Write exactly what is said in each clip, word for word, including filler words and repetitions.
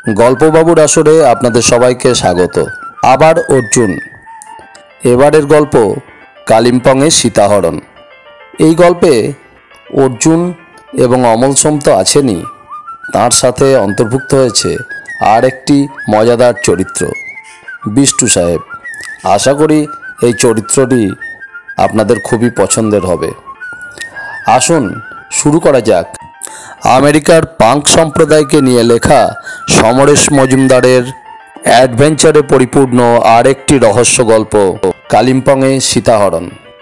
গল্পবাবুর আসরে আপনাদের সবাইকে স্বাগত। আবার অর্জুন। এবারের গল্প কালিম্পংয়ের সীতাহরণ। এই গল্পে অর্জুন এবং অমল সোম তো আছেনই, তার সাথে অন্তর্ভুক্ত হয়েছে আর একটি মজাদার চরিত্র, বিষ্টু সাহেব। আশা করি এই চরিত্রটি আপনাদের খুবই পছন্দের হবে। আসুন শুরু করা যাক আমেরিকার পাঙ্ক সম্প্রদায়কে নিয়ে লেখা সমরেশ মজুমদারের অ্যাডভেঞ্চারে পরিপূর্ণ আর একটি রহস্য গল্প, কালিম্পংয়ে সীতাহরণ।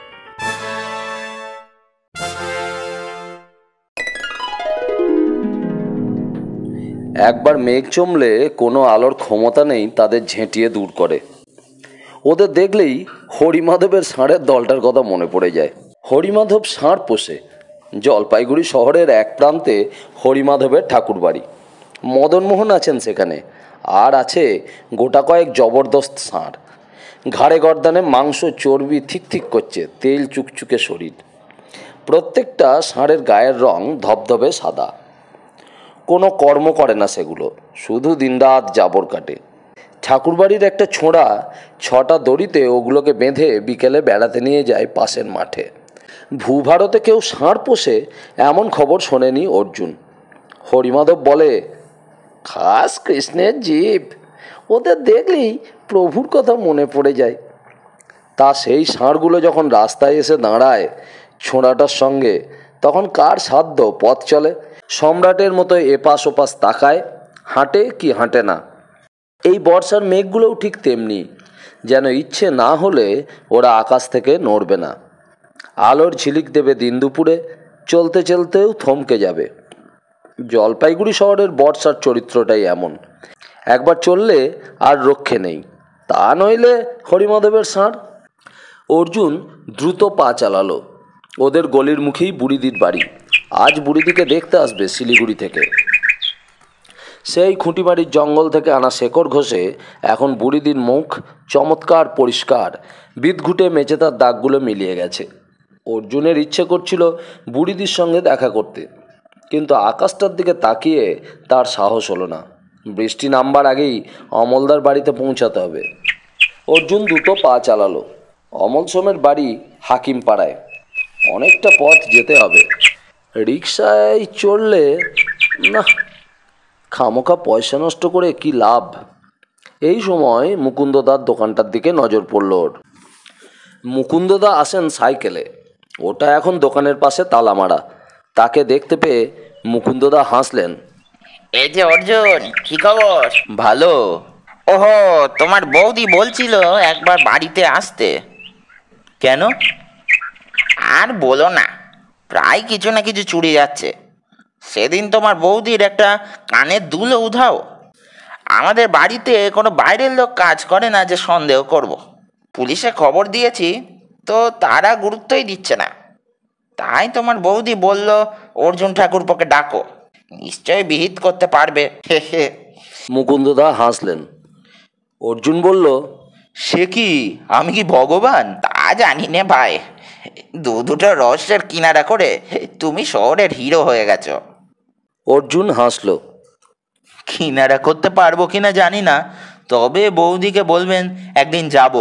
একবার মেঘ জমলে কোনো আলোর ক্ষমতা নেই তাদের ঝেঁটিয়ে দূর করে। ওদের দেখলেই হরিমাধবের ষাঁড়ের দলটার কথা মনে পড়ে যায়। হরিমাধব ষাঁড় পোষে। জলপাইগুড়ি শহরের এক প্রান্তে হরিমাধবের ঠাকুরবাড়ি। মদনমোহন আছেন সেখানে, আর আছে গোটা কয়েক জবরদস্ত ষাঁড়। ঘাড়ে গর্দানে মাংস চর্বি ঠিক ঠিক করছে, তেল চুকচুকে শরীর। প্রত্যেকটা ষাঁড়ের গায়ের রং ধবধবে সাদা। কোনো কর্ম করে না সেগুলো, শুধু দিনরাত জাবর কাটে। ঠাকুরবাড়ির একটা ছোঁড়া ছটা দড়িতে ওগুলোকে বেঁধে বিকেলে বেড়াতে নিয়ে যায় পাশের মাঠে। ভূভারতে কেউ ষাঁড় পোষে এমন খবর শোনেনি অর্জুন। হরিমাধব বলে, খাস কৃষ্ণের জীব, ওদের দেখলেই প্রভুর কথা মনে পড়ে যায়। তা সেই ষাঁড়গুলো যখন রাস্তায় এসে দাঁড়ায় ছোঁড়াটার সঙ্গে, তখন কার সাধ্য পথ চলে? সম্রাটের মতো এপাশ ওপাশ তাকায়, হাঁটে কি হাঁটে না। এই বর্ষার মেঘগুলোও ঠিক তেমনি, যেন ইচ্ছে না হলে ওরা আকাশ থেকে নড়বে না। আলোর ঝিলিক দেবে দিন দুপুরে, চলতে চলতেও থমকে যাবে। জলপাইগুড়ি শহরের বর্ষার চরিত্রটাই এমন, একবার চললে আর রক্ষে নেই। তা নইলে হরিমাধবের ষাঁড়। অর্জুন দ্রুত পা চালালো। ওদের গলির মুখেই বুড়িদির বাড়ি। আজ বুড়িদিকে দেখতে আসবে শিলিগুড়ি থেকে। সেই খুঁটিবাড়ির জঙ্গল থেকে আনা শেকড় ঘষে এখন বুড়িদির মুখ চমৎকার পরিষ্কার, বিদঘুটে মেচেতার দাগগুলো মিলিয়ে গেছে। অর্জুনের ইচ্ছে করছিল বুড়িদির সঙ্গে দেখা করতে, কিন্তু আকাশটার দিকে তাকিয়ে তার সাহস হলো না। বৃষ্টি নামবার আগেই অমলদার বাড়িতে পৌঁছাতে হবে। অর্জুন দুটো পা চালালো। অমল সোমের বাড়ি হাকিম পাড়ায়। অনেকটা পথ যেতে হবে। রিকশায় চড়লে না, খামোখা পয়সা নষ্ট করে কি লাভ। এই সময় মুকুন্দদার দোকানটার দিকে নজর পড়ল ওর। মুকুন্দদা আসেন সাইকেলে। ওটা এখন দোকানের পাশে তালা মারা। তাকে দেখতে পেয়ে মুকুন্দদা হাসলেন। এই যে অর্জুন, কি খবর? ভালো। ওহো, তোমার বৌদি বলছিল একবার বাড়িতে আসতে। কেন? আর বলো না, প্রায় কিছু না কিছু চুরি যাচ্ছে। সেদিন তোমার বৌদির একটা কানের দুলও উধাও। আমাদের বাড়িতে কোনো বাইরের লোক কাজ করে না যে সন্দেহ করব। পুলিশে খবর দিয়েছি, তো তারা গুরুত্বই দিচ্ছে না। তাই তোমার বৌদি বলল অর্জুন ঠাকুরপোকে ডাকো, নিশ্চয়ই বিহিত করতে পারবে। হে হে। মুকুন্দদা হাসলেন। অর্জুন বলল, সে কি, আমি কি ভগবান? তা জানি নে ভাই, দু দুটো রহস্যের কিনারা করে তুমি শহরের হিরো হয়ে গেছো। অর্জুন হাসল। কিনারা করতে পারবো কিনা জানি না, তবে বৌদিকে বলবেন একদিন যাব।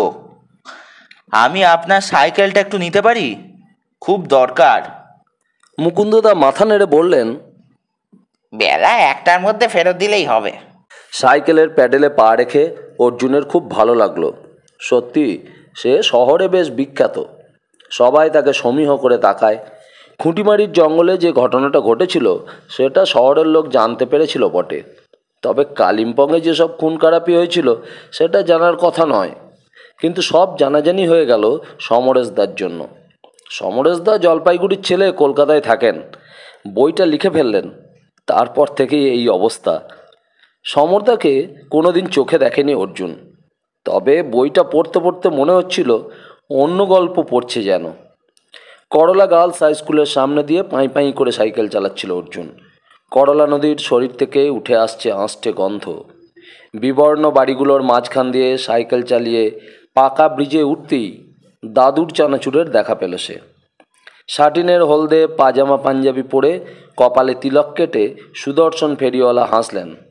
আমি আপনার সাইকেলটা একটু নিতে পারি? খুব দরকার। মুকুন্দদা মাথা নেড়ে বললেন, বেলা একটার মধ্যে ফেরত দিলেই হবে। সাইকেলের প্যাডেলে পা রেখে অর্জুনের খুব ভালো লাগলো। সত্যি সে শহরে বেশ বিখ্যাত, সবাই তাকে সমীহ করে তাকায়। খুঁটিমারির জঙ্গলে যে ঘটনাটা ঘটেছিল সেটা শহরের লোক জানতে পেরেছিল বটে, তবে কালিম্পংয়ে যেসব খুন খারাপি হয়েছিল সেটা জানার কথা নয়। কিন্তু সব জানাজানি হয়ে গেল সমরেশদার জন্য। সমরেশদা জলপাইগুড়ির ছেলে, কলকাতায় থাকেন। বইটা লিখে ফেললেন, তারপর থেকেই এই অবস্থা। সমরদাকে কোনোদিন চোখে দেখেনি অর্জুন, তবে বইটা পড়তে পড়তে মনে হচ্ছিল অন্য গল্প পড়ছে যেন। করলা গার্লস হাই স্কুলের সামনে দিয়ে পাঁই পাঁই করে সাইকেল চালাচ্ছিল অর্জুন। করলা নদীর শরীর থেকে উঠে আসছে আঁশটে গন্ধ। বিবর্ণ বাড়িগুলোর মাঝখান দিয়ে সাইকেল চালিয়ে পাকা ব্রিজে উঠতেই দাদুর চানাচুরের দেখা পেল সে। শাটিনের হলদে পাজামা পাঞ্জাবি পরে কপালে তিলক কেটে সুদর্শন ফেরিওয়ালা হাসলেন।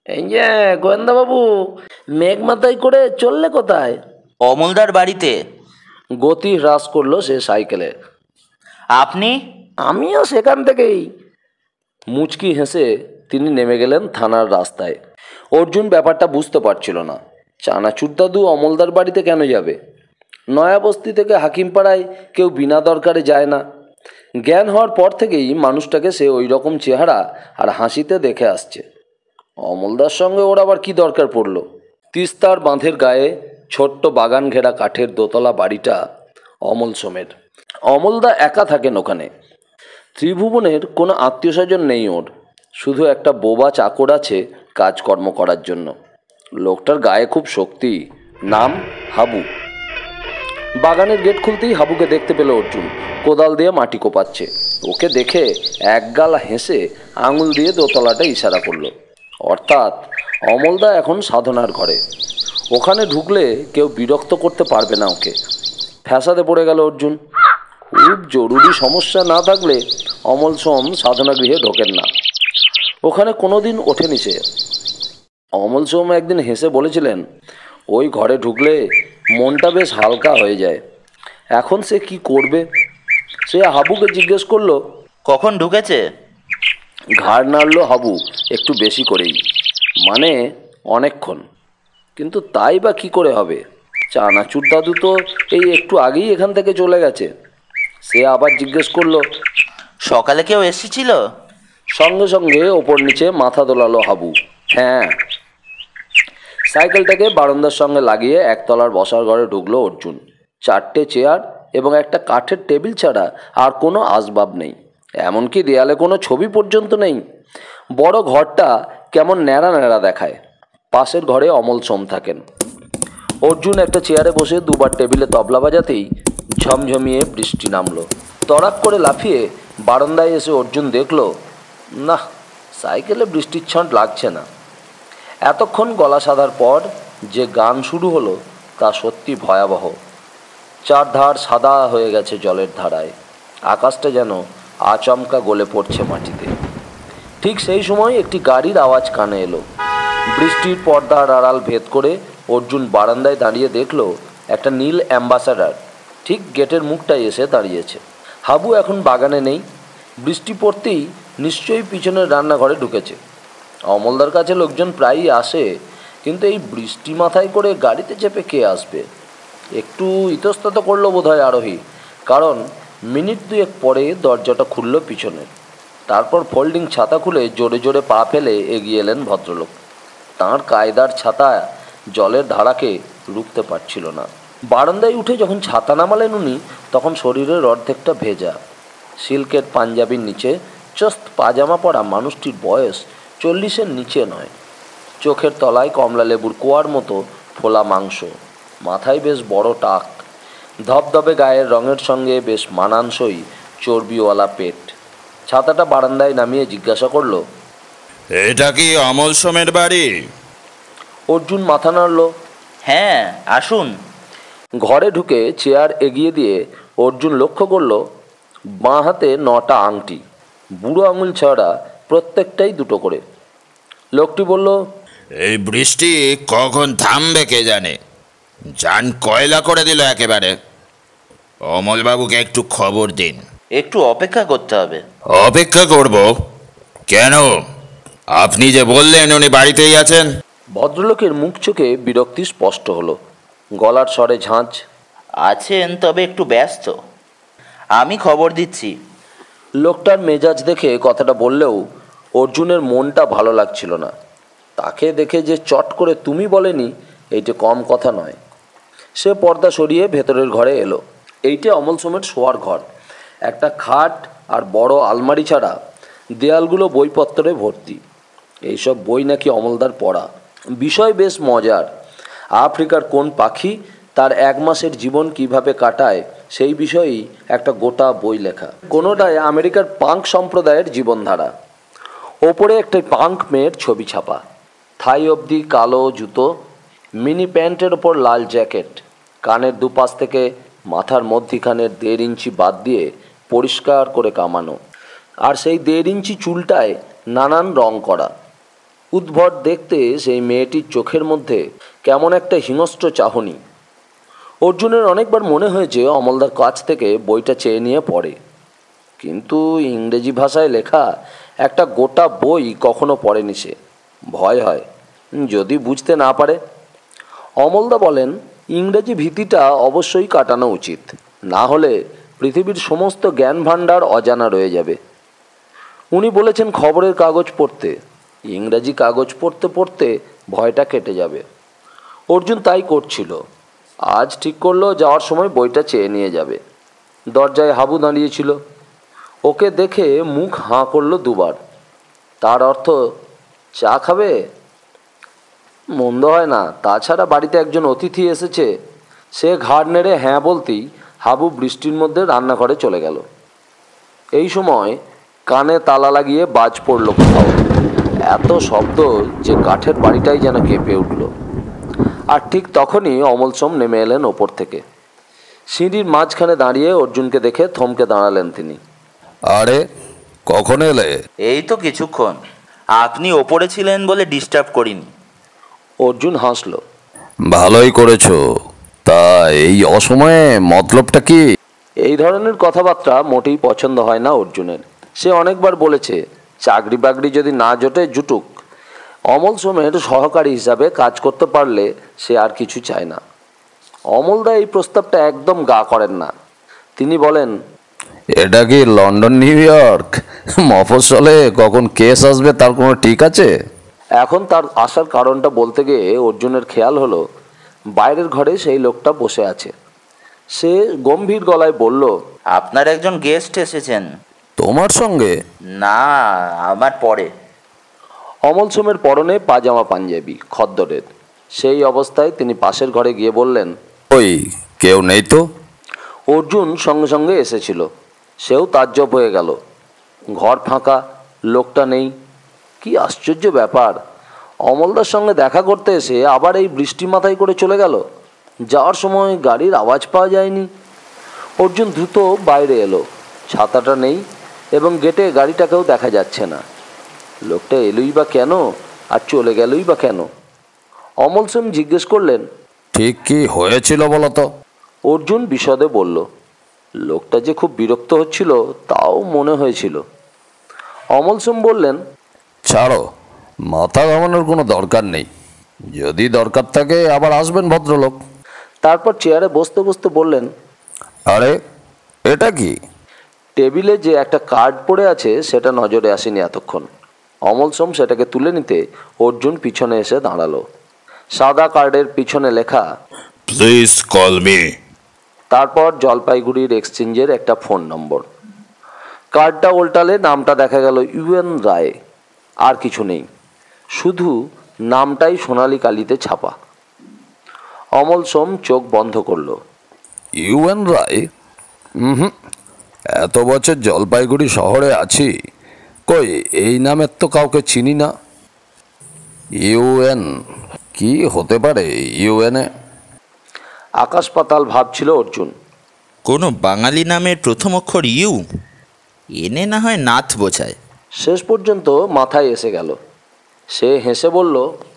এই যে গোয়েন্দা বাবু, মেঘ মাথায় করে চললে কোথায়? অমলদার বাড়িতে। গতি হ্রাস করলো সে সাইকেলে। আপনি? আমিও সেখান থেকেই। মুচকি হেসে তিনি নেমে গেলেন থানার রাস্তায়। অর্জুন ব্যাপারটা বুঝতে পারছিল না। চানাচুর দাদু অমলদার বাড়িতে কেন যাবে? নয়াবস্তি থেকে হাকিমপাড়ায় কেউ বিনা দরকারে যায় না। জ্ঞান হওয়ার পর থেকেই মানুষটাকে সে ওই রকম চেহারা আর হাসিতে দেখে আসছে। অমলদার সঙ্গে ওর আবার কী দরকার পড়ল? তিস্তার বাঁধের গায়ে ছোট্ট বাগান ঘেরা কাঠের দোতলা বাড়িটা অমল সোমের। অমলদা একা থাকেন ওখানে। ত্রিভুবনের কোনো আত্মীয় স্বজন নেই ওর, শুধু একটা বোবা চাকর আছে কাজকর্ম করার জন্য। লোকটার গায়ে খুব শক্তি, নাম হাবু। বাগানের গেট খুলতেই হাবুকে দেখতে পেল অর্জুন, কোদাল দিয়ে মাটি কোপাচ্ছে। ওকে দেখে একগাল হেসে আঙুল দিয়ে দোতলাটা ইশারা করলো, অর্থাৎ অমলদা এখন সাধনার ঘরে। ওখানে ঢুকলে কেউ বিরক্ত করতে পারবে না ওকে। ফ্যাসাদে পড়ে গেল অর্জুন। খুব জরুরি সমস্যা না থাকলে অমল সোম সাধনা গৃহে ঢোকেন না। ওখানে কোনো দিন ওঠেনি সে। অমল সোম একদিন হেসে বলেছিলেন, ওই ঘরে ঢুকলে মনটা বেশ হালকা হয়ে যায়। এখন সে কি করবে? সে হাবুকে জিজ্ঞেস করলো। কখন ঢুকেছে? ঘাড় নাড়ল হাবু একটু বেশি করেই, মানে অনেকক্ষণ। কিন্তু তাই বা কী করে হবে? চানাচুর দাদু তো এই একটু আগেই এখান থেকে চলে গেছে। সে আবার জিজ্ঞেস করলো, সকালে কেউ এসেছিল? সঙ্গে সঙ্গে ওপর নিচে মাথা দোলালো হাবু, হ্যাঁ। সাইকেলটাকে বারান্দার সঙ্গে লাগিয়ে একতলার বসার ঘরে ঢুকলো অর্জুন। চারটে চেয়ার এবং একটা কাঠের টেবিল ছাড়া আর কোনো আসবাব নেই, এমনকি দেয়ালে কোনো ছবি পর্যন্ত নেই। বড় ঘরটা কেমন ন্যাড়া ন্যাড়া দেখায়। পাশের ঘরে অমল সোম থাকেন। অর্জুন একটা চেয়ারে বসে দুবার টেবিলে তবলা বাজাতেই ঝমঝমিয়ে বৃষ্টি নামলো। তড়াক করে লাফিয়ে বারান্দায় এসে অর্জুন দেখল, না, সাইকেলে বৃষ্টির ছন্ট লাগছে না। এতক্ষণ গলা সাধার পর যে গান শুরু হলো তা সত্যি ভয়াবহ। চারধার সাদা হয়ে গেছে জলের ধারায়, আকাশটা যেন আচমকা গলে পড়ছে মাটিতে। ঠিক সেই সময় একটি গাড়ির আওয়াজ কানে এলো। বৃষ্টির পর্দার আড়াল ভেদ করে অর্জুন বারান্দায় দাঁড়িয়ে দেখল একটা নীল অ্যাম্বাসাডার ঠিক গেটের মুখটায় এসে দাঁড়িয়েছে। হাবু এখন বাগানে নেই। বৃষ্টি পড়তেই নিশ্চয়ই পিছনের রান্নাঘরে ঢুকেছে। অমলদার কাছে লোকজন প্রায়ই আসে, কিন্তু এই বৃষ্টি মাথায় করে গাড়িতে চেপে কে আসবে? একটু ইতস্তত করলো বোধহয় আরোহী, কারণ মিনিট দুয়েক পরে দরজাটা খুলল পিছনের। তারপর ফোল্ডিং ছাতা খুলে জোরে জোরে পা ফেলে এগিয়ে এলেন ভদ্রলোক। তাঁর কায়দার ছাতা জলের ধারাকে রুখতে পারছিল না। বারান্দায় উঠে যখন ছাতা নামালেন উনি, তখন শরীরের অর্ধেকটা ভেজা। সিল্কের পাঞ্জাবির নিচে চস্ত পাজামা পরা মানুষটির বয়স চল্লিশের নিচে নয়। চোখের তলায় কমলা লেবুর কোয়ার মতো ফোলা মাংস, মাথায় বেশ বড় টাক, ধবধবে গায়ের রঙের সঙ্গে বেশ মানানসই চর্বিওয়ালা পেট। ছাতাটা বারান্দায় নামিয়ে জিজ্ঞাসা করলো, এটা কি অমল সোমের বাড়ি? অর্জুন মাথা নাড়ল। হ্যাঁ, আসুন। ঘরে ঢুকে চেয়ার এগিয়ে দিয়ে অর্জুন লক্ষ্য করল বাঁ হাতে নটা আংটি, বুড়ো আঙুল ছাড়া প্রত্যেকটাই দুটো করে। লোকটি বলল, এই বৃষ্টি কখন থামবে কে জানে, যান কয়লা করে দিল একেবারে। অমলবাবুকে একটু খবর দিন। একটু অপেক্ষা করতে হবে। অপেক্ষা করব কেন? আপনি যে বললেন উনি বাড়িতেই আছেন। ভদ্রলোকের মুখ চোখে বিরক্তি স্পষ্ট হলো, গলার স্বরে ঝাঁঝ। আছেন, তবে একটু ব্যস্ত। আমি খবর দিচ্ছি। লোকটার মেজাজ দেখে কথাটা বললেও অর্জুনের মনটা ভালো লাগছিল না। তাকে দেখে যে চট করে তুমি বলেনি, এইটা কম কথা নয়। সে পর্দা সরিয়ে ভেতরের ঘরে এলো। এইটা অমল সোমের শোয়ার ঘর। একটা খাট আর বড় আলমারি ছাড়া দেয়ালগুলো বইপত্রে ভর্তি। এইসব বই নাকি অমলদার পড়া। বিষয় বেশ মজার। আফ্রিকার কোন পাখি তার এক মাসের জীবন কিভাবে কাটায় সেই বিষয়েই একটা গোটা বই লেখা। কোনোটায় আমেরিকার পাঙ্ক সম্প্রদায়ের জীবনধারা। ওপরে একটা পাঙ্ক মেয়ের ছবি ছাপা, থাই অবধি কালো জুতো, মিনি প্যান্টের ওপর লাল জ্যাকেট, কানের দুপাশ থেকে মাথার মধ্যিখানের দেড় ইঞ্চি বাদ দিয়ে পরিষ্কার করে কামানো, আর সেই দেড় ইঞ্চি চুলটায় নানান রং করা। উদ্ভট দেখতে সেই মেয়েটির চোখের মধ্যে কেমন একটা হিংস্র চাহনি। অর্জুনের অনেকবার মনে হয়েছে অমলদার কাছ থেকে বইটা চেয়ে নিয়ে পড়ে, কিন্তু ইংরেজি ভাষায় লেখা একটা গোটা বই কখনো পড়েনি সে। ভয় হয় যদি বুঝতে না পারে। অমলদা বলেন ইংরেজি ভীতিটা অবশ্যই কাটানো উচিত, না হলে পৃথিবীর সমস্ত জ্ঞান ভাণ্ডার অজানা রয়ে যাবে। উনি বলেছেন খবরের কাগজ পড়তে, ইংরাজি কাগজ পড়তে পড়তে ভয়টা কেটে যাবে। অর্জুন তাই করছিল। আজ ঠিক করলো যাওয়ার সময় বইটা চেয়ে নিয়ে যাবে। দরজায় হাবু দাঁড়িয়েছিল। ওকে দেখে মুখ হাঁ করলো দুবার। তার অর্থ চা খাবে? মন্দ হয় না, তাছাড়া বাড়িতে একজন অতিথি এসেছে। সে ঘাড় নেড়ে হ্যাঁ বলতেই হাবু বৃষ্টির মধ্যে রান্নাঘরে চলে গেল। এই সময় কানে তালা লাগিয়ে বাজ পড়ল কোথাও। এত শব্দ যে কাঠের বাড়িটাই যেন কেঁপে উঠল। আর ঠিক তখনই অমলসোম নেমে এলেন ওপর থেকে। সিঁড়ির মাঝখানে দাঁড়িয়ে অর্জুনকে দেখে থমকে দাঁড়ালেন তিনি। আরে কখন এলে? এই তো কিছুক্ষণ। আপনি ওপরে ছিলেন বলে ডিস্টার্ব করিনি। অর্জুন হাসল। ভালোই করেছো। তা এই অসময়ে মতলবটা কি? এই ধরনের কথাবার্তা মোটেই পছন্দ হয় না অর্জুনের। সে অনেকবার বলেছে চাকরি বাকরি যদি না জোটে জুটুক, অমল সোমের সহকারী হিসাবে কাজ করতে পারলে সে আর কিছু চায় না। অমলদা এই প্রস্তাবটা একদম গা করেন না। তিনি বলেন, এটা কি লন্ডন নিউ ইয়র্ক? মফস্বলে কখন কেস আসবে তার কোনো ঠিক আছে? এখন তার আসার কারণটা বলতে গিয়ে অর্জুনের খেয়াল হলো বাইরের ঘরে সেই লোকটা বসে আছে। সে গম্ভীর গলায় বলল, আপনার একজন গেস্ট এসেছেন। তোমার সঙ্গে? না, আমার পরে। অমল সোমের পরনে পাজামা পাঞ্জাবি খদ্দরের। সেই অবস্থায় তিনি পাশের ঘরে গিয়ে বললেন, ওই কেউ নেই তো? অর্জুন সঙ্গে সঙ্গে এসেছিল। সেও তাজ্জব হয়ে গেল। ঘর ফাঁকা, লোকটা নেই। কি আশ্চর্য ব্যাপার! অমলদার সঙ্গে দেখা করতে এসে আবার এই বৃষ্টি মাথায় করে চলে গেল। যাওয়ার সময় গাড়ির আওয়াজ পাওয়া যায়নি। অর্জুন দ্রুত বাইরে এলো। ছাতাটা নেই এবং গেটে গাড়িটাকেও দেখা যাচ্ছে না। লোকটা এলোই বা কেন আর চলে গেলই বা কেন? অমল সোম জিজ্ঞেস করলেন, ঠিক কি হয়েছিল বলো তো? অর্জুন বিশদে বলল। লোকটা যে খুব বিরক্ত হচ্ছিল তাও মনে হয়েছিল। অমল সোম বললেন, ছাড়ো, মাথা ঘামানোর কোনো দরকার নেই। যদি দরকার থাকে আবার আসবেন ভদ্রলোক। তারপর চেয়ারে বসতে বসতে বললেন, আরে এটা কি? টেবিলে যে একটা কার্ড পড়ে আছে সেটা নজরে আসেনি এতক্ষণ। অমল সোম সেটাকে তুলে নিতে অর্জুন পিছনে এসে দাঁড়ালো। সাদা কার্ডের পিছনে লেখা, প্লিজ কল মি। তারপর জলপাইগুড়ির এক্সচেঞ্জের একটা ফোন নম্বর। কার্ডটা উল্টালে নামটা দেখা গেল ইউএন রায়। আর কিছু নেই, শুধু নামটাই সোনালী কালিতে ছাপা। অমল সোম চোখ বন্ধ করল। ইউএন রায়? হুম, এত বছর জলপাইগুড়ি শহরে আছি, কই এই নামের তো কাউকে চিনি না। ইউএন কি হতে পারে ইউএনএ? আকাশ পাতাল ভাবছিল অর্জুন। কোনো বাঙালি নামের প্রথম অক্ষর ইউ, এনে না হয় নাথ বোঝায়। শেষ পর্যন্ত মাথায় এসে গেল। সে হেসে বলল,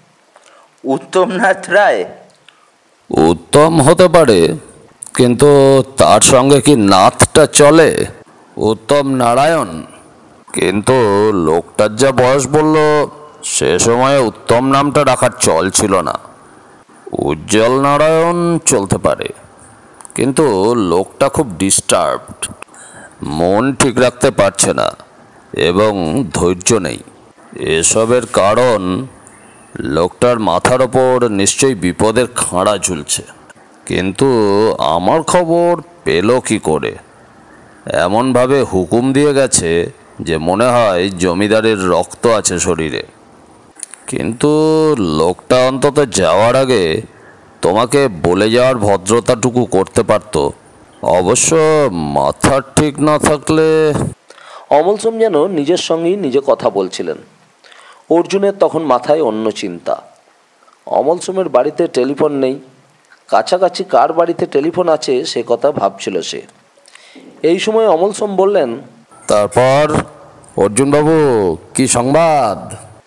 উত্তমনাথ রায়। উত্তম হতে পারে, কিন্তু তার সঙ্গে কি নাথটা চলে? উত্তম নারায়ণ। কিন্তু লোকটার যা বয়স বলল, সে সময়ে উত্তম নামটা রাখার চল ছিল না। উজ্জ্বল নারায়ণ চলতে পারে, কিন্তু লোকটা খুব ডিস্টার্বড, মন ঠিক রাখতে পারছে না এবং ধৈর্য নেই। এসবের কারণ লোকটার মাথার ওপর নিশ্চয়ই বিপদের খাঁড়া ঝুলছে। কিন্তু আমার খবর পেল কি করে? এমনভাবে হুকুম দিয়ে গেছে যে মনে হয় জমিদারের রক্ত আছে শরীরে। কিন্তু লোকটা অন্তত যাওয়ার আগে তোমাকে বলে যাওয়ার ভদ্রতাটুকু করতে পারত। অবশ্য মাথা ঠিক না থাকলে। অমল সোম যেন নিজের সঙ্গেই নিজে কথা বলছিলেন। অর্জুনের তখন মাথায় অন্য চিন্তা। অমল সোমের বাড়িতে টেলিফোন নেই। কাছাকাছি কার বাড়িতে টেলিফোন আছে সে কথা ভাবছিল সে। এই সময় অমল সোম বললেন, তারপর অর্জুনবাবু কি সংবাদ?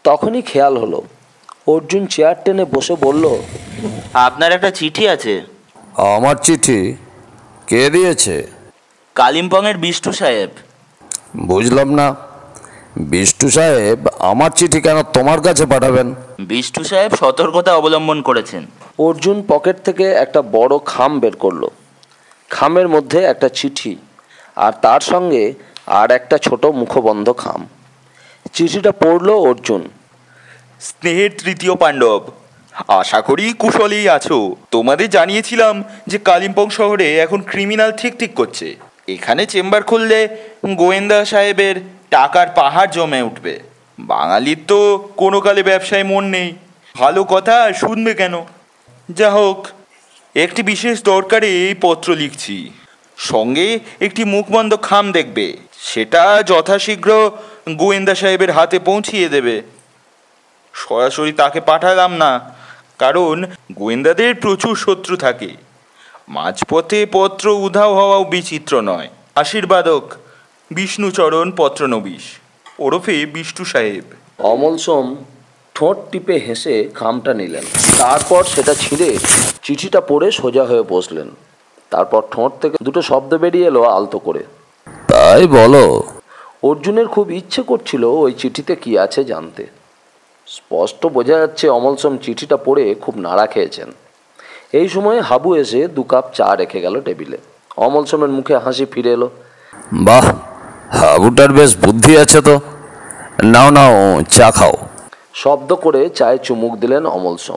তখনই খেয়াল হলো অর্জুন চেয়ার টেনে বসে বলল, আপনার একটা চিঠি আছে। আমার চিঠি? কে দিয়েছে? কালিম্পংয়ের বিষ্টু সাহেব। বুঝলাম না, বিষ্টু সাহেব আমার চিঠি কেন তোমার কাছে পাঠাবেন? বিষ্টু সাহেব সতর্কতা অবলম্বন করেছেন। অর্জুন পকেট থেকে একটা বড় খাম বের করলো। খামের মধ্যে একটা চিঠি আর তার সঙ্গে আর একটা ছোট মুখবন্ধ খাম। চিঠিটা পড়লো অর্জুন। স্নেহের তৃতীয় পাণ্ডব, আশা করি কুশলেই আছো। তোমাদের জানিয়েছিলাম যে কালিম্পং শহরে এখন ক্রিমিনাল ঠিক ঠিক করছে। এখানে চেম্বার খুললে গোয়েন্দা সাহেবের টাকার পাহাড় জমে উঠবে। বাঙালির তো কোনো কালে ব্যবসায় মন নেই, ভালো কথা শুনবে কেন? যা হোক, একটি বিশেষ দরকারে এই পত্র লিখছি। সঙ্গে একটি মুখবন্ধ খাম দেখবে, সেটা যথাশীঘ্র গোয়েন্দা সাহেবের হাতে পৌঁছিয়ে দেবে। সরাসরি তাকে পাঠালাম না, কারণ গোয়েন্দাদের প্রচুর শত্রু থাকে। মাঝপথে পত্র উধাও হওয়াও বিচিত্র নয়। আশীর্বাদক বিষ্ণুচরণ পত্রনবীশ ওরফে বিষ্টু সাহেব। অমল সোম ঠোঁট টিপে হেসে খামটা নিলেন। তারপর সেটা ছিঁড়ে চিঠিটা পড়ে সোজা হয়ে বসলেন। তারপর ঠোঁট থেকে দুটো শব্দ বেরিয়ে এলো আলতো করে। তাই বলো? অর্জুনের খুব ইচ্ছে করছিল ওই চিঠিতে কি আছে জানতে। স্পষ্ট বোঝা যাচ্ছে অমল সোম চিঠিটা পড়ে খুব নাড়া খেয়েছেন। এই সময় হাবু এসে দু কাপ চা রেখে গেল টেবিলে। অমল সোমের মুখে হাসি ফিরে এলো। বাহ, হাবুটার বেশ বুদ্ধি আছে তো। নাও নাও, চা খাও। শব্দ করে চায়ে চুমুক দিলেন অমল সোম।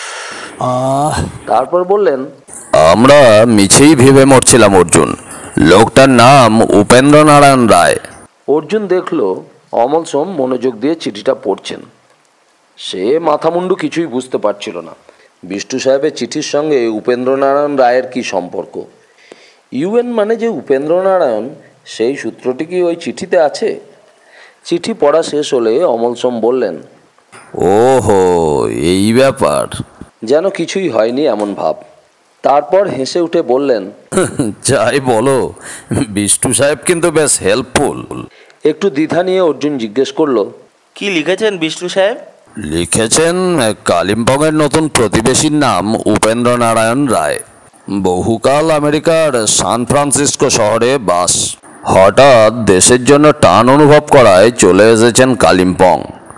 তারপর বললেন, আমরা মিছেই ভেবে মরছিলাম অর্জুন, লোকটার নাম উপেন্দ্র নারায়ণ রায়। অর্জুন দেখল অমল সোম মনোযোগ দিয়ে চিঠিটা পড়ছেন। সে মাথামুন্ডু কিছুই বুঝতে পারছিল না। বিষ্টু সাহেবের চিঠির সঙ্গে উপেন্দ্রনারায়ণ রায়ের কি সম্পর্ক? ইউএন মানে যে উপেন্দ্রনারায়ণ, সেই সূত্রটি কি ওই চিঠিতে আছে? চিঠি পড়া শেষ হলে অমল সোম বললেন, ওহো, এই ব্যাপার। যেন কিছুই হয়নি এমন ভাব। তারপর হেসে উঠে বললেন, যাই বলো, বিষ্টু সাহেব কিন্তু বেশ হেল্পফুল। একটু দ্বিধা নিয়ে অর্জুন জিজ্ঞেস করলো, কি লিখেছেন বিষ্টু সাহেব? লিখেছেন কালিম্পংয়ের নতুন প্রতিবেশীর নাম উপেন্দ্র নারায়ণ রায়। বহুকাল আমেরিকার সান ফ্রান্সিসকো শহরে বাস। হঠাৎ দেশের জন্য টান অনুভব করায় চলে এসেছেন কালিম্পং।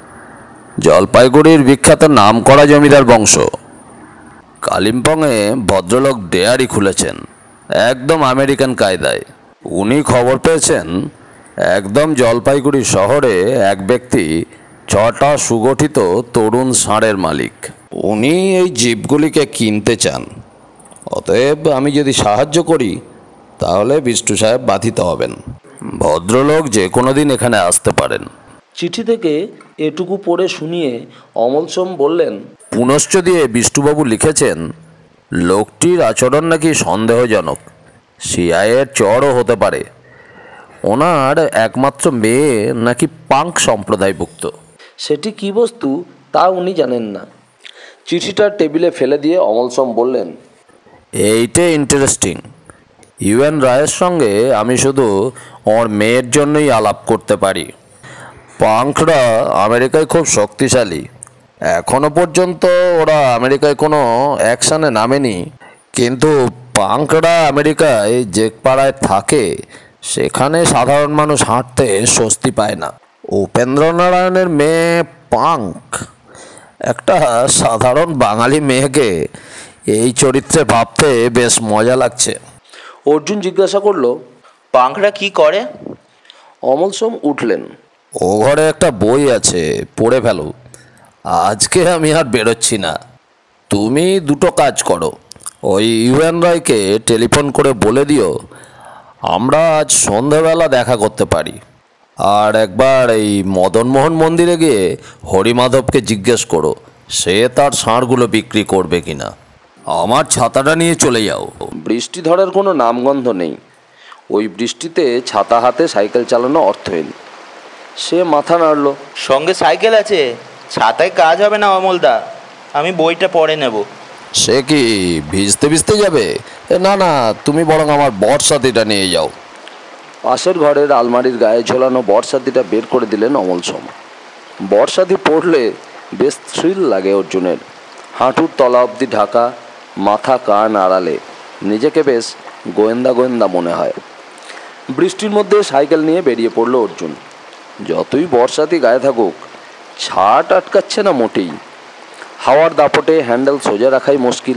জলপাইগুড়ির বিখ্যাত নামকরা জমিদার বংশ। কালিম্পংয়ে ভদ্রলোক ডেয়ারি খুলেছেন, একদম আমেরিকান কায়দায়। উনি খবর পেয়েছেন একদম জলপাইগুড়ি শহরে এক ব্যক্তি ছটা সুগঠিত তরুণ ষাঁড়ের মালিক। উনি এই জিপগুলিকে কিনতে চান। অতএব আমি যদি সাহায্য করি তাহলে বিষ্টু সাহেব বাধিত হবেন। ভদ্রলোক যে কোনো দিন এখানে আসতে পারেন। চিঠি থেকে এটুকু পড়ে শুনিয়ে অমল সোম বললেন, পুনশ্চ দিয়ে বিষ্টুবাবু লিখেছেন লোকটির আচরণ নাকি সন্দেহজনক, সিআইএর চরও হতে পারে। ওনার একমাত্র মেয়ে নাকি পাঙ্ক সম্প্রদায়ভুক্ত। সেটি কি বস্তু তা উনি জানেন না। চিঠিটা টেবিলে ফেলে দিয়ে অমল সোম বললেন, এইটা ইন্টারেস্টিং। ইউএন রায়ের সঙ্গে আমি শুধু ওর মেয়ের জন্যই আলাপ করতে পারি। পাঙ্করা আমেরিকায় খুব শক্তিশালী। এখনো পর্যন্ত ওরা আমেরিকায় কোনো অ্যাকশানে নামেনি, কিন্তু পাঙ্করা আমেরিকায় যে পাড়ায় থাকে সেখানে সাধারণ মানুষ হাঁটতে স্বস্তি পায় না। উপেন্দ্র নারায়ণের মেয়ে পাঙ্ক, একটা সাধারণ বাঙালি মেয়েকে এই চরিত্রে ভাবতে বেশ মজা লাগছে। অর্জুন জিজ্ঞাসা করলো, পাঙ্করা কি করে? অমল সোম উঠলেন। ও ঘরে একটা বই আছে, পড়ে ফেলো। আজকে আমি আর বেরোচ্ছি না। তুমি দুটো কাজ করো, ওই ইউএন রায়কে টেলিফোন করে বলে দিও আমরা আজ সন্ধ্যাবেলা দেখা করতে পারি। আর একবার এই মদনমোহন মন্দিরে গিয়ে হরিমাধবকে জিজ্ঞেস করো সে তার ষাঁড়গুলো বিক্রি করবে কিনা। আমার ছাতাটা নিয়ে চলে যাও। বৃষ্টি ধরার কোনো নামগন্ধ নেই। ওই বৃষ্টিতে ছাতা হাতে সাইকেল চালানো অর্থহীন। সে মাথা নাড়ল। সঙ্গে সাইকেল আছে, ছাতায় কাজ হবে না অমলদা, আমি বইটা পড়ে নেব। সে কি ভিজতে ভিজতে যাবে? এ না না, তুমি বরং আমার বর্ষাতিটা নিয়ে যাও। পাশের ঘরের আলমারির গায়ে ঝোলানো বর্ষাতিটা বের করে দিলেন অমল সোম। বর্ষাদি পড়লে বেশ থ্রিল লাগে অর্জুনের। হাঁটুর তলা অবধি ঢাকা, মাথা কান আড়ালে, নিজেকে বেশ গোয়েন্দা গোয়েন্দা মনে হয়। বৃষ্টির মধ্যে সাইকেল নিয়ে বেরিয়ে পড়ল অর্জুন। যতই বর্ষাতি গায়ে থাকুক, ছাট আটকাচ্ছে না মোটেই। হাওয়ার দাপটে হ্যান্ডেল সোজা রাখাই মুশকিল।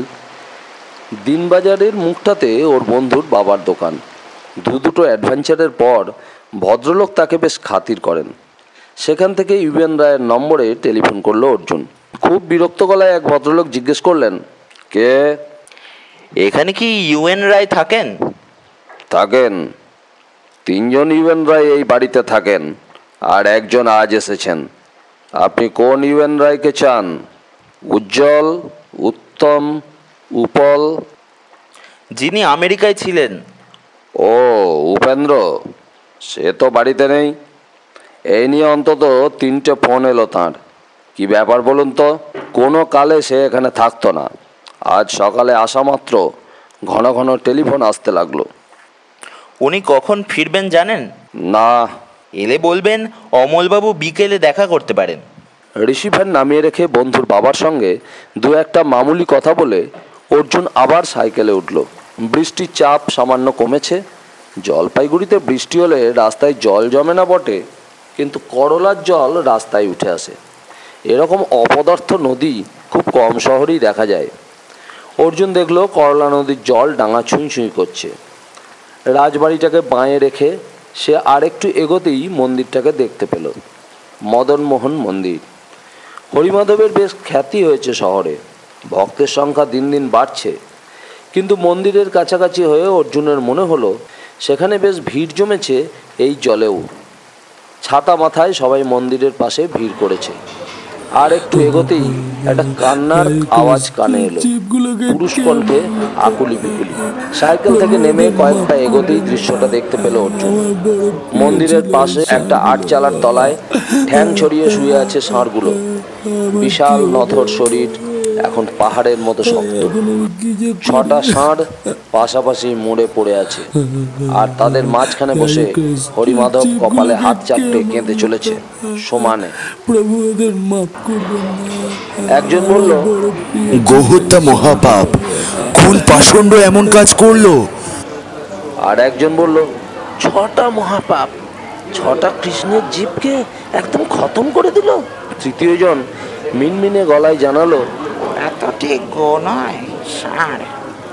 দিনবাজারের মুখটাতে ওর বন্ধুর বাবার দোকান। দু দুটো অ্যাডভেঞ্চারের পর ভদ্রলোক তাকে বেশ খাতির করেন। সেখান থেকে ইউএন রায়ের নম্বরে টেলিফোন করলো অর্জুন। খুব বিরক্ত গলায় এক ভদ্রলোক জিজ্ঞেস করলেন, কে? এখানে কি ইউএন রায় থাকেন? থাকেন। তিনজন ইউএন রায় এই বাড়িতে থাকেন, আর একজন আজ এসেছেন। আপনি কোন ইউএন রায়কে চান? উজ্জ্বল, উত্তম, উপল? যিনি আমেরিকায় ছিলেন। ও, উপেন্দ্র? সে তো বাড়িতে নেই। এই নিয়ে অন্তত তিনটে ফোন এলো তাঁর। কি ব্যাপার বলুন তো? কোনো কালে সে এখানে থাকতো না, আজ সকালে আসা মাত্র ঘন ঘন টেলিফোন আসতে লাগলো। উনি কখন ফিরবেন জানেন? না। এলে বলবেন অমলবাবু বিকেলে দেখা করতে পারেন। রিসিভার নামিয়ে রেখে বন্ধুর বাবার সঙ্গে দু একটা মামুলি কথা বলে অর্জুন আবার সাইকেলে উঠল। বৃষ্টির চাপ সামান্য কমেছে। জলপাইগুড়িতে বৃষ্টি হলে রাস্তায় জল জমে না বটে, কিন্তু করলার জল রাস্তায় উঠে আসে। এরকম অপদার্থ নদী খুব কম শহরেই দেখা যায়। অর্জুন দেখল করলা নদীর জল ডাঙা ছুঁই ছুঁই করছে। রাজবাড়িটাকে বাঁয়ে রেখে সে আরেকটু এগোতেই মন্দিরটাকে দেখতে পেল। মদনমোহন মন্দির। হরিমাধবের বেশ খ্যাতি হয়েছে শহরে, ভক্তের সংখ্যা দিন দিন বাড়ছে। কিন্তু মন্দিরের কাছাকাছি হয়ে অর্জুনের মনে হলো সেখানে বেশ ভিড় জমেছে এই জলেও। ছাতা মাথায় সবাই মন্দিরের পাশে ভিড় করেছে। আর একটু এগোতেই একটা কান্নার আওয়াজ কানে এলো, পুরুষ কণ্ঠে আকুলি বিকুলি। সাইকেল থেকে নেমে কয়েকটা এগোতেই দৃশ্যটা দেখতে পেল অর্জুন। মন্দিরের পাশে একটা আটচালার তলায় ঠ্যাং ছড়িয়ে শুয়ে আছে ষাঁড়গুলো। বিশাল নথর শরীর, এখন পাহাড়ের মতো শক্ত। ছটা ষাঁড় পাশাপাশি মুড়ে পড়ে আছে, আর তাদের মাঝখানে বসে হরিমাধব কপালে হাত চাপটে কেঁদে চলেছে সমানে। একজন বলল, গোহত্যা মহাপাপ, কোন পাষণ্ড এমন কাজ করলো? আর একজন বলল, ছটা মহাপাপ, ছটা কৃষ্ণের জীবকে একদম খতম করে দিল। তৃতীয় জন মিনমিনে গলায় জানালো, এতটি গোনায় ষাঁড়,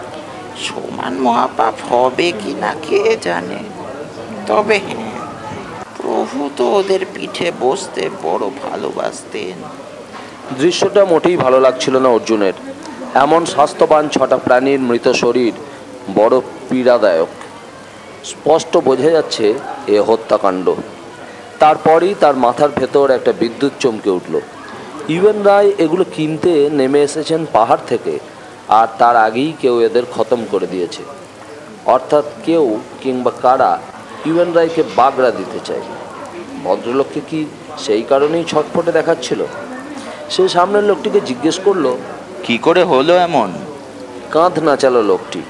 সমান মহাপাপ হবে কি না কে জানে। তবে হ্যাঁ, প্রভু তো ওদের পিঠে বসতে বড় ভালোবাসতেন। দৃশ্যটা মোটেই ভালো লাগছিল না অর্জুনের। এমন স্বাস্থ্যবান ছটা প্রাণীর মৃত শরীর বড় পীড়াদায়ক। স্পষ্ট বোঝা যাচ্ছে এ হত্যাকাণ্ড। তারপরই তার মাথার ভেতর একটা বিদ্যুৎ চমকে উঠল। ইউএন রায় এগুলো কিনতে নেমে এসেছেন পাহাড় থেকে, আর তার আগেই কেউ এদের খতম করে দিয়েছে। অর্থাৎ কেউ কিংবা কারা ইউএন রায়কে বাগড়া দিতে চায়। ভদ্রলোককে কি সেই কারণেই ছটফটে দেখাচ্ছিল? সে সামনের লোকটিকে জিজ্ঞেস করলো, কি করে হলো এমন? কাঁধ নাচালো লোকটি।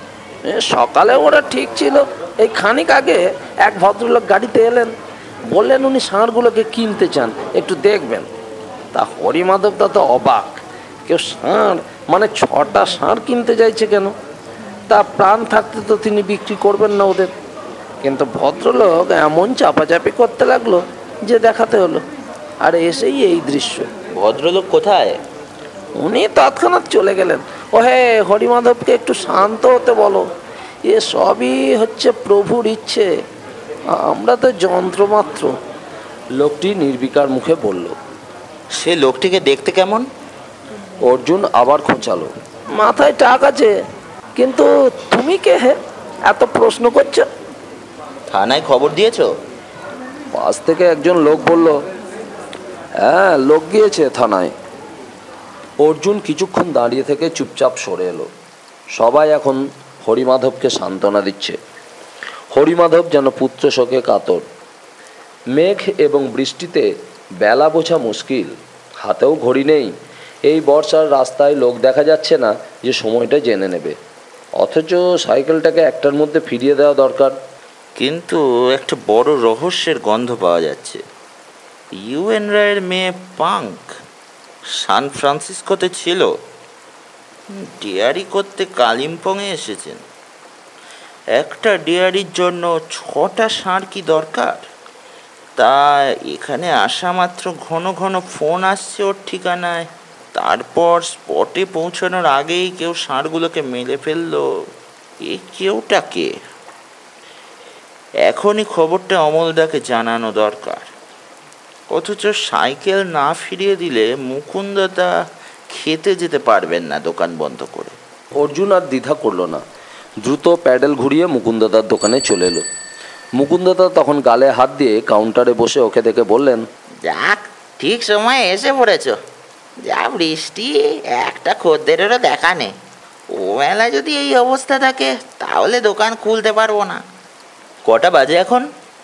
সকালে ওরা ঠিক ছিল, এই খানিক আগে এক ভদ্রলোক গাড়িতে এলেন, বললেন উনি ষাঁড়গুলোকে কিনতে চান, একটু দেখবেন। তা হরিমাধব তা তো অবাক, কেউ ষাঁড় মানে ছটা ষাঁড় কিনতে চাইছে কেন? তা প্রাণ থাকতে তো তিনি বিক্রি করবেন না ওদের। কিন্তু ভদ্রলোক এমন চাপাচাপি করতে লাগলো যে দেখাতে হলো। আর এসেই এই দৃশ্য। ভদ্রলোক কোথায়? উনি তৎক্ষণাৎ চলে গেলেন। ও হে, হরিমাধবকে একটু শান্ত হতে বলো, এ সবই হচ্ছে প্রভুর ইচ্ছে, আমরা তো যন্ত্রমাত্র। লোকটি নির্বিকার মুখে বলল। সে লোকটিকে দেখতে কেমন? অর্জুন আবার খোঁচালো, মাথায় টাক আছে, কিন্তু তুমি কে হে এত প্রশ্ন করছো? থানায় খবর দিয়েছো? পাশ থেকে একজন লোক বলল, হ্যাঁ, লোক গিয়েছে থানায়। অর্জুন কিছুক্ষণ দাঁড়িয়ে থেকে চুপচাপ সরে এলো। সবাই এখন হরিমাধবকে সান্ত্বনা দিচ্ছে। হরিমাধব যেন পুত্র শোকে কাতর। মেঘ এবং বৃষ্টিতে বেলা বোঝা মুশকিল, হাতেও ঘড়ি নেই। এই বর্ষার রাস্তায় লোক দেখা যাচ্ছে না যে সময়টা জেনে নেবে, অথচ সাইকেলটাকে একটার মধ্যে ফিরিয়ে দেওয়া দরকার। কিন্তু একটা বড় রহস্যের গন্ধ পাওয়া যাচ্ছে। ইউএন রায়ের মেয়ে পাঙ্ক সান ফ্রান্সিসকোতে ছিল, ডেয়ারি করতে কালিম্পংয়ে এসেছেন। একটা ডেয়ারির জন্য ছটা ষাঁড় কি দরকার? তা এখানে আসা মাত্র ঘন ঘন ফোন আসছে ওর ঠিকানায়। তারপর স্পটে পৌঁছানোর আগেই কেউ ষাঁড়গুলোকে মেরে ফেললো। এ কেউটা কে? এখনই খবরটা অমলদাকে জানানো দরকার। অথচ সাইকেল না ফিরিয়ে দিলে মুকুন্দদা খেতে যেতে পারবেন না দোকান বন্ধ করে। অর্জুন আর দ্বিধা করলো না, দ্রুত প্যাডেল ঘুরিয়ে মুকুন্দদার দোকানে চলে এলো। মুকুন্দদা তখন গালে হাত দিয়ে কাউন্টারে বসে ওকে দেখে বললেন, যাক, ঠিক সময়ে এসে পড়েছ। যা বৃষ্টি, একটা খদ্দেরেরও দেখা নেই। ও মেলা যদি এই অবস্থা থাকে তাহলে দোকান খুলতে পারবো না। কটা বাজে এখন?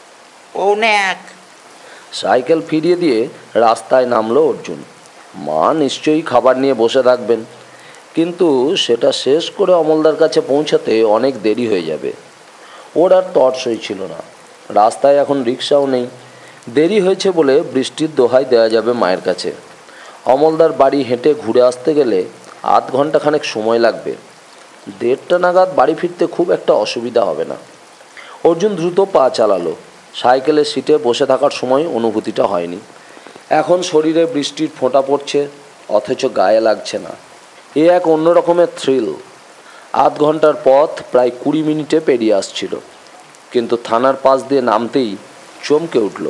পৌনে এক। সাইকেল ফিরিয়ে দিয়ে রাস্তায় নামলো অর্জুন। মা নিশ্চয়ই খাবার নিয়ে বসে থাকবেন, কিন্তু সেটা শেষ করে অমলদার কাছে পৌঁছাতে অনেক দেরি হয়ে যাবে। ওর আর তর্সই ছিল না। রাস্তায় এখন রিক্সাও নেই। দেরি হয়েছে বলে বৃষ্টির দোহাই দেওয়া যাবে মায়ের কাছে। অমলদার বাড়ি হেঁটে ঘুরে আসতে গেলে আধ ঘন্টাখানেক সময় লাগবে। দেড়টা নাগাদ বাড়ি ফিরতে খুব একটা অসুবিধা হবে না। অর্জুন দ্রুত পা চালালো। সাইকেলের সিটে বসে থাকার সময় অনুভূতিটা হয়নি। এখন শরীরে বৃষ্টির ফোঁটা পড়ছে, অথচ গায়ে লাগছে না। এ এক অন্য রকমের থ্রিল। আধ ঘন্টার পথ প্রায় কুড়ি মিনিটে পেরিয়ে আসছিল, কিন্তু থানার পাশ দিয়ে নামতেই চমকে উঠল।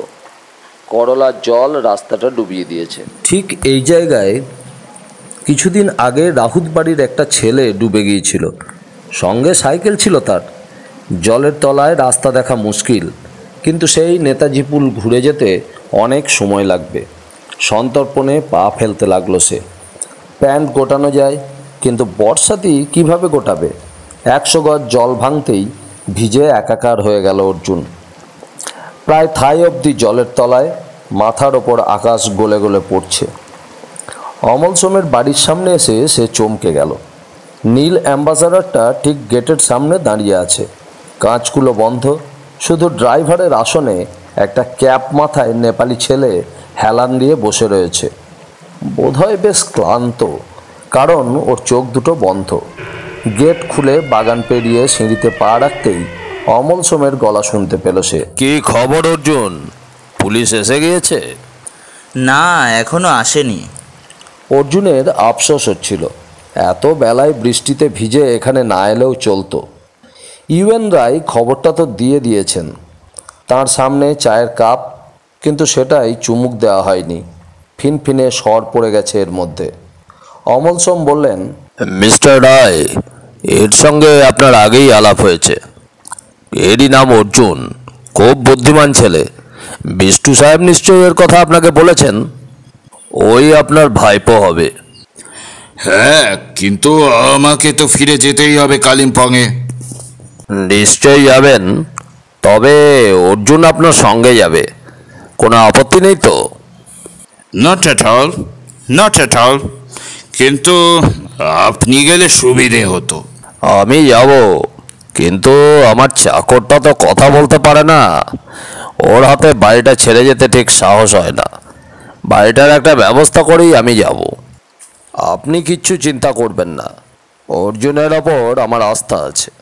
করলার জল রাস্তাটা ডুবিয়ে দিয়েছে। ঠিক এই জায়গায় কিছুদিন আগে রাহুত বাড়ির একটা ছেলে ডুবে গিয়েছিল। সঙ্গে সাইকেল ছিল তার। জলের তলায় রাস্তা দেখা মুশকিল, কিন্তু সেই নেতাজি পুল ঘুরে যেতে অনেক সময় লাগবে। সন্তর্পণে পা ফেলতে লাগলো সে। প্যান্ট গোটানো যায়, কিন্তু বর্ষাতেই কিভাবে গোটাবে? একশো গজ জল ভাঙতেই ভিজে একাকার হয়ে গেল অর্জুন। প্রায় থাই অবধি জলের তলায়, মাথার ওপর আকাশ গলে গলে পড়ছে। অমল সোমের বাড়ির সামনে এসে সে চমকে গেল। নীল অ্যাম্বাসাডারটা ঠিক গেটের সামনে দাঁড়িয়ে আছে। কাঁচগুলো বন্ধ, শুধু ড্রাইভারের আসনে একটা ক্যাপ মাথায় নেপালি ছেলে হেলান দিয়ে বসে রয়েছে। বোধহয় বেশ ক্লান্ত, কারণ ওর চোখ দুটো বন্ধ। গেট খুলে বাগান পেরিয়ে সিঁড়িতে পা রাখতেই অমল সোমের গলা শুনতে পেল সে। কি খবর অর্জুন? পুলিশ এসে গিয়েছে? না, এখনো আসেনি। অর্জুনের আফসোস হচ্ছিল, এত বেলায় বৃষ্টিতে ভিজে এখানে না এলেও চলতো। ইউএন রায় খবরটা তো দিয়ে দিয়েছেন। তার সামনে চায়ের কাপ, কিন্তু সেটাই চুমুক দেওয়া হয়নি। ফিনফিনে স্বর পড়ে গেছে এর মধ্যে। অমল সোম বললেন, মিস্টার রায়, এর সঙ্গে আপনার আগেই আলাপ হয়েছে। এরই নাম অর্জুন, খুব বুদ্ধিমান ছেলে। বিষ্টু সাহেব নিশ্চয়ই এর কথা আপনাকে বলেছেন। ওই আপনার ভাইপো হবে। হ্যাঁ, কিন্তু আমাকে তো ফিরে যেতেই হবে কালিম্পংয়ে। নিশ্চয়ই যাবেন, তবে অর্জুন আপনার সঙ্গে যাবে। কোনো আপত্তি নেই তো? Not at all, not at all, কিন্তু আপনি গেলে সুবিধে হতো। আমি যাব, কিন্তু আমার চাকরটা তো কথা বলতে পারে না। ওর হাতে বাড়িটা ছেড়ে যেতে ঠিক সাহস হয় না। বাড়িটার একটা ব্যবস্থা করেই আমি যাব। আপনি কিচ্ছু চিন্তা করবেন না, অর্জুনের ওপর আমার আস্থা আছে।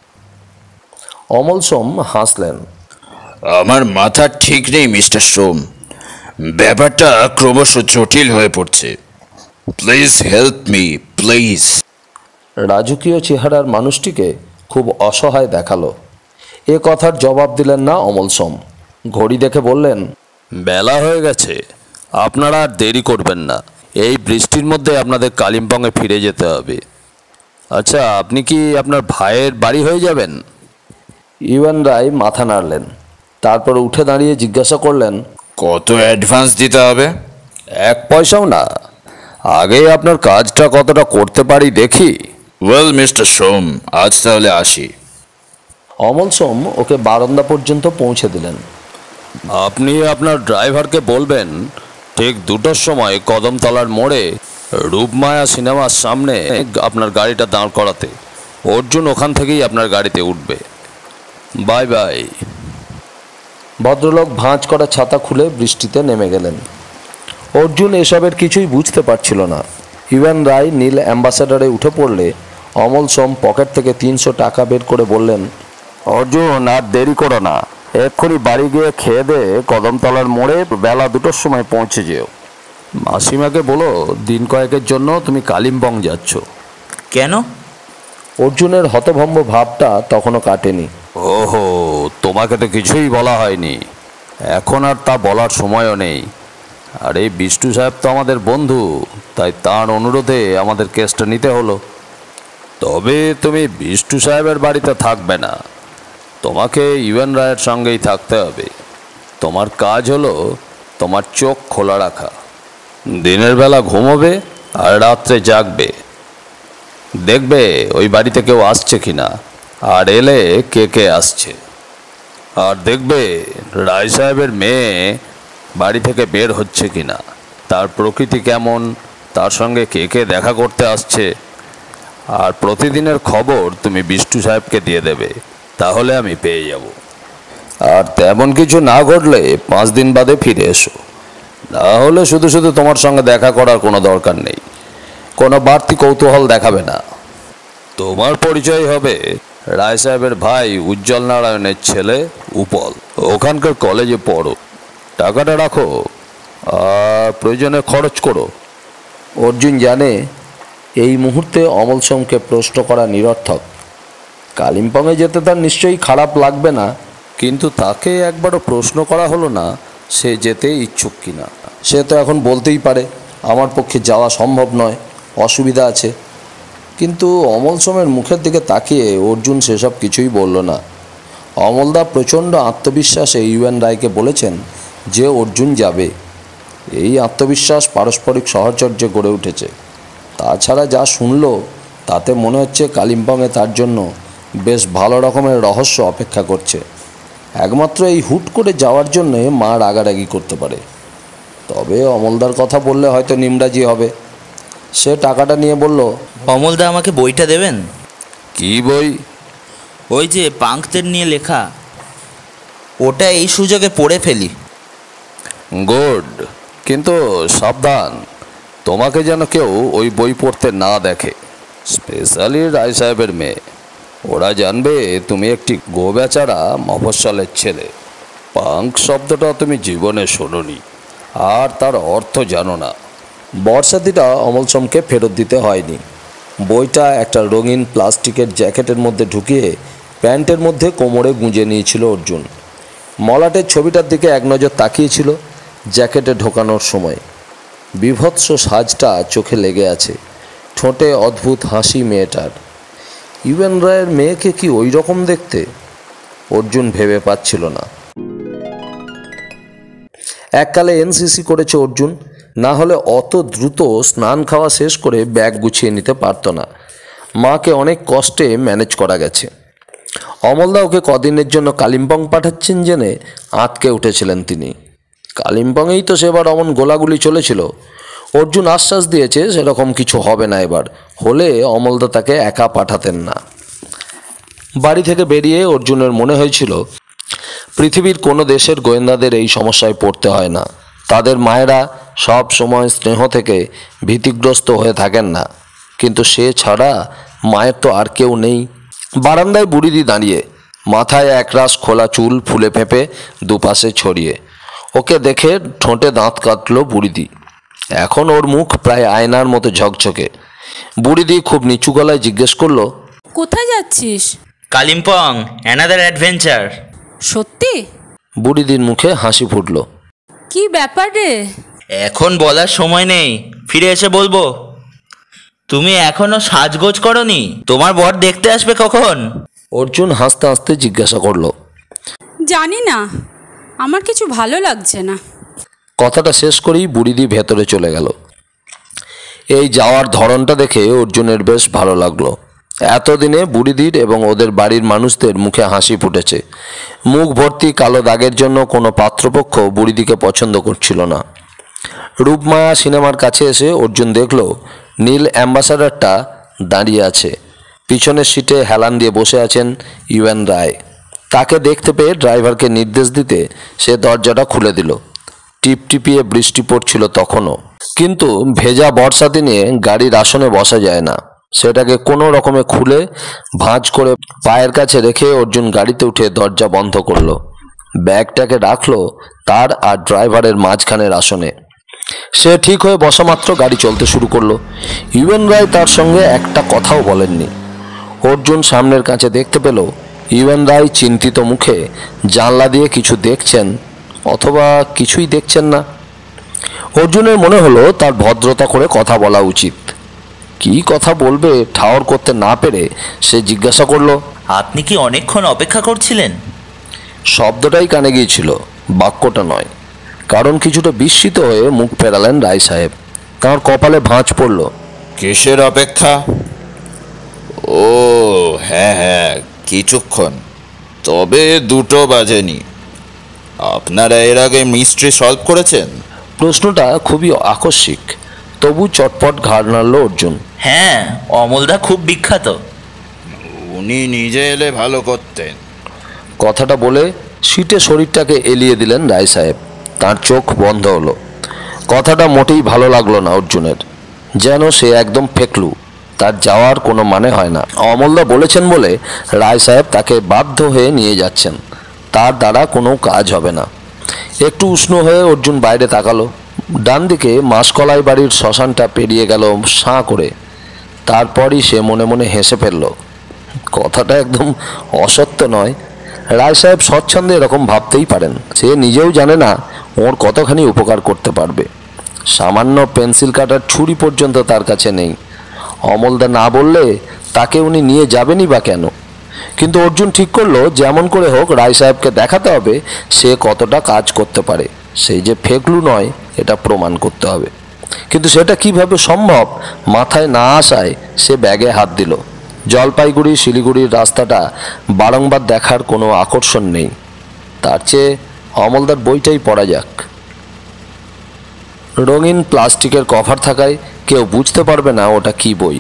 অমল সোম হাসলেন। আমার মাথা ঠিক নেই মিস্টার সোম, ব্যাপারটা ক্রমশ জটিল হয়ে পড়ছে। Please help me, please. রাজকীয় চেহারার মানুষটিকে খুব অসহায় দেখালো। এ কথার জবাব দিলেন না অমল সোম। ঘড়ি দেখে বললেন, বেলা হয়ে গেছে, আপনারা আর দেরি করবেন না। এই বৃষ্টির মধ্যে আপনাদের কালিম্পংয়ে ফিরে যেতে হবে। আচ্ছা, আপনি কি আপনার ভাইয়ের বাড়ি হয়ে যাবেন? ইউএন রায় মাথা নাড়লেন। তারপর উঠে দাঁড়িয়ে জিজ্ঞাসা করলেন, কত অ্যাডভান্স দিতে হবে? এক পয়সাও না, আগে আপনার কাজটা কতটা করতে পারি দেখি। ওয়েল মিস্টার সোম, আজ তাহলে আসি। অমল সোম ওকে বারান্দা পর্যন্ত পৌঁছে দিলেন। আপনি আপনার ড্রাইভারকে বলবেন ঠিক দুটোর সময় কদমতলার মোড়ে রূপমায়া সিনেমার সামনে আপনার গাড়িটা দাঁড় করাতে। অর্জুন ওখান থেকেই আপনার গাড়িতে উঠবে। Bye bye. ভদ্রলোক ভাঁজ করা ছাতা খুলে বৃষ্টিতে নেমে গেলেন। অর্জুন এসবের কিছুই বুঝতে পারছিল না। ইউএন রায় নীল অ্যাম্বাসাডারে উঠে পড়লে অমল সোম পকেট থেকে তিনশো টাকা বের করে বললেন, অর্জুন আর দেরি করো না, এক্ষুনি বাড়ি গিয়ে খেয়ে দে কদমতলার মোড়ে বেলা দুটোর সময় পৌঁছে যেও। মাসিমাকে বলো দিন কয়েকের জন্য তুমি কালিম্পং যাচ্ছ। কেন? অর্জুনের হতভম্ব ভাবটা তখনও কাটেনি। ওহো, তোমাকে তো কিছুই বলা হয়নি, এখন আর তা বলার সময়ও নেই। আর এই বিষ্টু সাহেব তো আমাদের বন্ধু, তাই তার অনুরোধে আমাদের কেসটা নিতে হলো। তবে তুমি বিষ্টু সাহেবের বাড়িতে থাকবে না, তোমাকে ইউএন রায়ের সঙ্গেই থাকতে হবে। তোমার কাজ হলো তোমার চোখ খোলা রাখা, দিনের বেলা ঘুমোবে আর রাত্রে জাগবে, দেখবে ওই বাড়িতে কেউ আসছে কিনা, আর এলে কে কে আসছে। আর দেখবে রায় সাহেবের মেয়ে বাড়ি থেকে বের হচ্ছে কিনা, তার প্রকৃতি কেমন, তার সঙ্গে কে কে দেখা করতে আসছে। আর প্রতিদিনের খবর তুমি বিষ্টু সাহেবকে দিয়ে দেবে, তাহলে আমি পেয়ে যাব। আর তেমন কিছু না ঘটলে পাঁচ দিন বাদে ফিরে এসো, না হলে শুধু শুধু তোমার সঙ্গে দেখা করার কোনো দরকার নেই, কোনো বাড়তি কৌতূহল দেখাবে না। তোমার পরিচয় হবে রায় সাহেবের ভাই উজ্জ্বল নারায়ণের ছেলে উপল, ওখানকার কলেজে পড়ো। টাকাটা রাখো আর প্রয়োজনে খরচ করো। অর্জুন জানে এই মুহূর্তে অমল সোমকে প্রশ্ন করা নিরর্থক। কালিম্পংয়ে যেতে তার নিশ্চয়ই খারাপ লাগবে না, কিন্তু তাকে একবারও প্রশ্ন করা হলো না সে যেতে ইচ্ছুক কিনা। সে তো এখন বলতেই পারে আমার পক্ষে যাওয়া সম্ভব নয়, অসুবিধা আছে। কিন্তু অমল সোমের মুখের দিকে তাকিয়ে অর্জুন সেসব কিছুই বলল না। অমলদা প্রচণ্ড আত্মবিশ্বাসে ইউএন রায়কে বলেছেন যে অর্জুন যাবে। এই আত্মবিশ্বাস পারস্পরিক সহচর্যে গড়ে উঠেছে। তাছাড়া যা শুনল তাতে মনে হচ্ছে কালিম্পংয়ে তার জন্য বেশ ভালো রকমের রহস্য অপেক্ষা করছে। একমাত্র এই হুট করে যাওয়ার জন্যে মা রাগারাগি করতে পারে। তবে অমলদার কথা বললে হয়তো নিমরাজি হবে। সে টাকাটা নিয়ে বলল, অমলদা আমাকে বইটা দেবেন? কি বই? ওই যে পাঙ্কদের নিয়ে লেখা, ওটা এই সুযোগে পড়ে ফেলি। গুড, কিন্তু সাবধান, তোমাকে যেন কেউ ওই বই পড়তে না দেখে, স্পেশালি রায় সাহেবের মেয়ে। ওরা জানবে তুমি একটি গোবেচারা মফস্বলের ছেলে। পাঙ্ক শব্দটা তুমি জীবনে শোনোনি, আর তার অর্থ জানো না। বর্ষাতিটা অমল সোমকে ফেরত দিতে হয়নি। বইটা একটা রঙিন প্লাস্টিকের জ্যাকেটের মধ্যে ঢুকিয়ে প্যান্টের মধ্যে কোমরে গুঁজে নিয়েছিল অর্জুন। মলাটের ছবিটার দিকে এক নজর তাকিয়েছিল জ্যাকেটে ঢোকানোর সময়। বিভৎস সাজটা চোখে লেগে আছে, ঠোঁটে অদ্ভুত হাসি মেয়েটার। ইউএন রায়ের মেয়েকে কি ওই রকম দেখতে? অর্জুন ভেবে পাচ্ছিল না। এককালে এনসিসি করেছে অর্জুন, না হলে অত দ্রুত স্নান খাওয়া শেষ করে ব্যাগ গুছিয়ে নিতে পারত না। মাকে অনেক কষ্টে ম্যানেজ করা গেছে। অমলদা ওকে কদিনের জন্য কালিম্পং পাঠাচ্ছেন জেনে আঁতকে উঠেছিলেন তিনি। কালিম্পংয়েই তো সেবার অমন গোলাগুলি চলেছিল। অর্জুন আশ্বাস দিয়েছে সেরকম কিছু হবে না এবার, হলে অমলদা তাকে একা পাঠাতেন না। বাড়ি থেকে বেরিয়ে অর্জুনের মনে হয়েছিল পৃথিবীর কোনো দেশের গোয়েন্দাদের এই সমস্যায় পড়তে হয় না। তাদের মায়েরা সব সময় স্নেহ থেকে ভীতিগ্রস্ত হয়ে থাকেন না, কিন্তু সে ছাড়া মায়ের তো আর কেউ নেই। বারান্দায় বুড়িদি দাঁড়িয়ে, মাথায় একরাশ খোলা চুল ফুলে ফেঁপে দুপাশে ছড়িয়ে। ওকে দেখে ঠোঁটে দাঁত কাটল বুড়িদি। এখন ওর মুখ প্রায় আয়নার মতো ঝকঝকে। বুড়িদি খুব নিচু গলায় জিজ্ঞেস করলো, কোথায় যাচ্ছিস? Kalimpong, another adventure. সত্যি? বুড়িদির মুখে হাসি ফুটল। কি ব্যাপার রে? এখন বলার সময় নেই, ফিরে এসে বলবো। তুমি এখনো সাজগোজ করনি? তোমার বর দেখতে আসবে কখন? অর্জুন হাসতে হাসতে জিজ্ঞাসা করলো। জানি না, আমার কিছু ভালো লাগছে না। কথাটা শেষ করেই বুড়িদি ভেতরে চলে গেল। এই যাওয়ার ধরনটা দেখে অর্জুনের বেশ ভালো লাগলো। এতদিনে বুড়িদির এবং ওদের বাড়ির মানুষদের মুখে হাসি ফুটেছে। মুখ ভর্তি কালো দাগের জন্য কোনো পাত্রপক্ষ বুড়িদিকে পছন্দ করছিল না। রূপমায়া সিনেমার কাছে এসে অর্জুন দেখল নীল অ্যাম্বাসাডারটা দাঁড়িয়ে আছে। পিছনের সিটে হেলান দিয়ে বসে আছেন ইউএন রায়। তাকে দেখতে পেয়ে ড্রাইভারকে নির্দেশ দিতে সে দরজাটা খুলে দিল। টিপটিপিয়ে বৃষ্টি পড়ছিল তখনও, কিন্তু ভেজা বর্ষাতে নিয়ে গাড়ির আসনে বসা যায় না। সেটাকে কোনো রকমে খুলে ভাঁজ করে পায়ের কাছে রেখে অর্জুন গাড়িতে উঠে দরজা বন্ধ করলো। ব্যাগটাকে রাখলো তার আর ড্রাইভারের মাঝখানের আসনে। সে ঠিক হয়ে বসা মাত্র গাড়ি চলতে শুরু করলো। ইউএন রায় তার সঙ্গে একটা কথাও বলেননি। অর্জুন সামনের কাছে দেখতে পেল ইউএন রায় চিন্তিত মুখে জানলা দিয়ে কিছু দেখছেন, অথবা কিছুই দেখছেন না। অর্জুনের মনে হলো তার ভদ্রতা করে কথা বলা উচিত। কি কথা বলবে ঠাওর করতে না পেরে সে জিজ্ঞাসা করলো, আপনি কি অনেকক্ষণ অপেক্ষা করছিলেন? শব্দটাই কানে গিয়েছিল, বাক্যটা নয়। কারণ কিছুটা বিস্মিত হয়ে মুখ ফেরালেন রায় সাহেব। তাঁর কপালে ভাঁজ পড়ল। কিসের অপেক্ষা? ও হ্যাঁ হ্যাঁ, কিছুক্ষণ, তবে দুটো বাজেনি। আপনারা এর আগে মিস্ট্রি সলভ করেছেন? প্রশ্নটা খুবই আকস্মিক, তবু চটপট ঘাড় নাড়ল অর্জুন। হ্যাঁ, অমলদা খুব বিখ্যাত। উনি নিজে এলে ভালো করতেন। কথাটা বলে সিটে শরীরটাকে এলিয়ে দিলেন রায় সাহেব। তার চোখ বন্ধ হলো। কথাটা মোটেই ভালো লাগলো না অর্জুনের, যেন সে একদম ফেকলু, তার যাওয়ার কোনো মানে হয় না। অমলদা বলেছেন বলে রায় সাহেব তাকে বাধ্য হয়ে নিয়ে যাচ্ছেন, তার দ্বারা কোনো কাজ হবে না। একটু উষ্ণ হয়ে অর্জুন বাইরে তাকালো। ডান দিকে মাসকলাই বাড়ির শ্মশানটা পেরিয়ে গেল সাঁ করে। তারপরই সে মনে মনে হেসে ফেলল। কথাটা একদম অসত্য নয়। রায় সাহেব স্বচ্ছন্দে এরকম ভাবতেই পারেন। সে নিজেও জানে না ওর কতখানি উপকার করতে পারবে। সামান্য পেন্সিল কাটার ছুরি পর্যন্ত তার কাছে নেই। অমলদা না বললে তাকে উনি নিয়ে যাবেনই বা কেন? কিন্তু অর্জুন ঠিক করলো যেমন করে হোক রায় সাহেবকে দেখাতে হবে সে কতটা কাজ করতে পারে। সেই যে ফেকলু নয় এটা প্রমাণ করতে হবে। কিন্তু সেটা কিভাবে সম্ভব মাথায় না আসায় সে ব্যাগে হাত দিল। জলপাইগুড়ি শিলিগুড়ির রাস্তাটা বারংবার দেখার কোনো আকর্ষণ নেই। তার চেয়ে অমলদার বইটাই পড়া যাক। রঙিন প্লাস্টিকের কভার থাকায় কেউ বুঝতে পারবে না ওটা কি বই।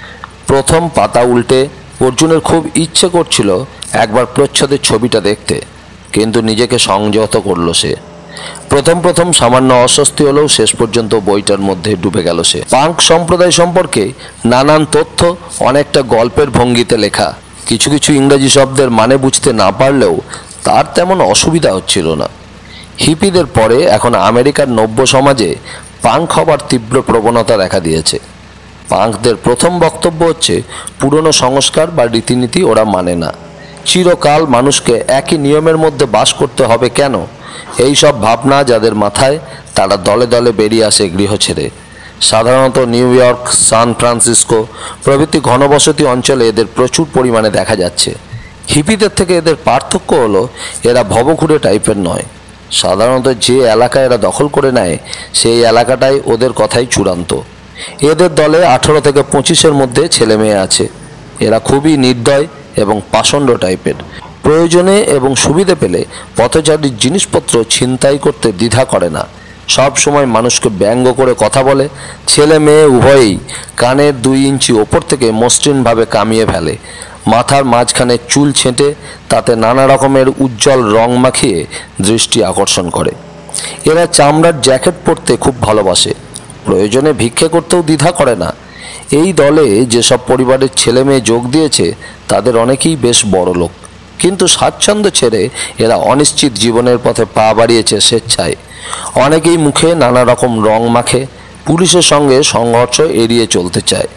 প্রথম পাতা উল্টে অর্জুনের খুব ইচ্ছে করছিল একবার প্রচ্ছদের ছবিটা দেখতে, কিন্তু নিজেকে সংযত করলো সে। প্রথম প্রথম সামান্য অস্বস্তি হলেও শেষ পর্যন্ত বইটার মধ্যে ডুবে গেল সে। পাঙ্ক সম্প্রদায় সম্পর্কে নানান তথ্য অনেকটা গল্পের ভঙ্গিতে লেখা। কিছু কিছু ইংরেজি শব্দের মানে বুঝতে না পারলেও তার তেমন অসুবিধা হচ্ছিল না। হিপিদের পরে এখন আমেরিকার নব্য সমাজে পাঙ্ক হবার তীব্র প্রবণতা দেখা দিয়েছে। পাঙ্কদের প্রথম বক্তব্য হচ্ছে পুরনো সংস্কার বা রীতিনীতি ওরা মানে না। চিরকাল মানুষকে একই নিয়মের মধ্যে বাস করতে হবে কেন, এই সব ভাবনা যাদের মাথায়, তারা দলে দলে বেরিয়ে আসে গৃহ ছেড়ে। সাধারণত নিউ ইয়র্ক, সান ফ্রান্সিসকো প্রভৃতি ঘনবসতি অঞ্চলে এদের প্রচুর পরিমাণে দেখা যাচ্ছে। হিপিদের থেকে এদের পার্থক্য হলো এরা ভবঘুরে টাইপের নয়। সাধারণত যে এলাকা এরা দখল করে নেয় সেই এলাকাটাই ওদের কথাই চূড়ান্ত। এদের দলে আঠেরো থেকে পঁচিশের মধ্যে ছেলে মেয়ে আছে। এরা খুবই নির্দয় এবং পাষণ্ড টাইপের। প্রয়োজনে এবং সুবিধে পেলে পথচারীর জিনিসপত্র ছিনতাই করতে দ্বিধা করে না। সব সময় মানুষকে ব্যঙ্গ করে কথা বলে। ছেলে মেয়ে উভয়েই কানের দুই ইঞ্চি ওপর থেকে মসৃণভাবে কামিয়ে ফেলে। মাথার মাঝখানে চুল ছেঁটে তাতে নানা রকমের উজ্জ্বল রং মাখিয়ে দৃষ্টি আকর্ষণ করে। এরা চামড়ার জ্যাকেট পরতে খুব ভালোবাসে। প্রয়োজনে ভিক্ষে করতেও দ্বিধা করে না। এই দলে যেসব পরিবারের ছেলে মেয়ে যোগ দিয়েছে তাদের অনেকেই বেশ বড় লোক, কিন্তু স্বাচ্ছন্দ্য ছেড়ে এরা অনিশ্চিত জীবনের পথে পা বাড়িয়েছে স্বেচ্ছায়। অনেকেই মুখে নানা রকম রং মাখে, পুলিশের সঙ্গে সংঘর্ষ এড়িয়ে চলতে চায়।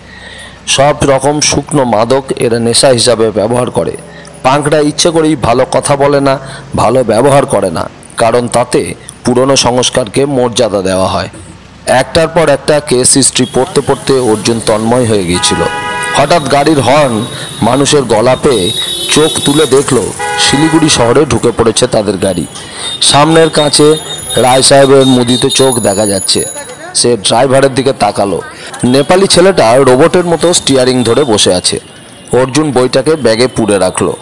সব রকম শুকনো মাদক এরা নেশা হিসাবে ব্যবহার করে। পাঙ্করা ইচ্ছে করেই ভালো কথা বলে না, ভালো ব্যবহার করে না, কারণ তাতে পুরনো সংস্কারকে মর্যাদা দেওয়া হয়। একটার পর একটা কেস হিস্ট্রি পড়তে পড়তে অর্জুন তন্ময় হয়ে গিয়েছিল। হঠাৎ গাড়ির হর্ন মানুষের গলা পেয়ে চোখ তুলে দেখল শিলিগুড়ি শহরে ঢুকে পড়েছে তাদের গাড়ি। সামনের কাছে রায় সাহেবের মুদিত চোখ দেখা যাচ্ছে। সে ড্রাইভারের দিকে তাকালো। নেপালি ছেলেটা রোবটের মতো স্টিয়ারিং ধরে বসে আছে। অর্জুন বইটাকে ব্যাগে পুরে রাখলো।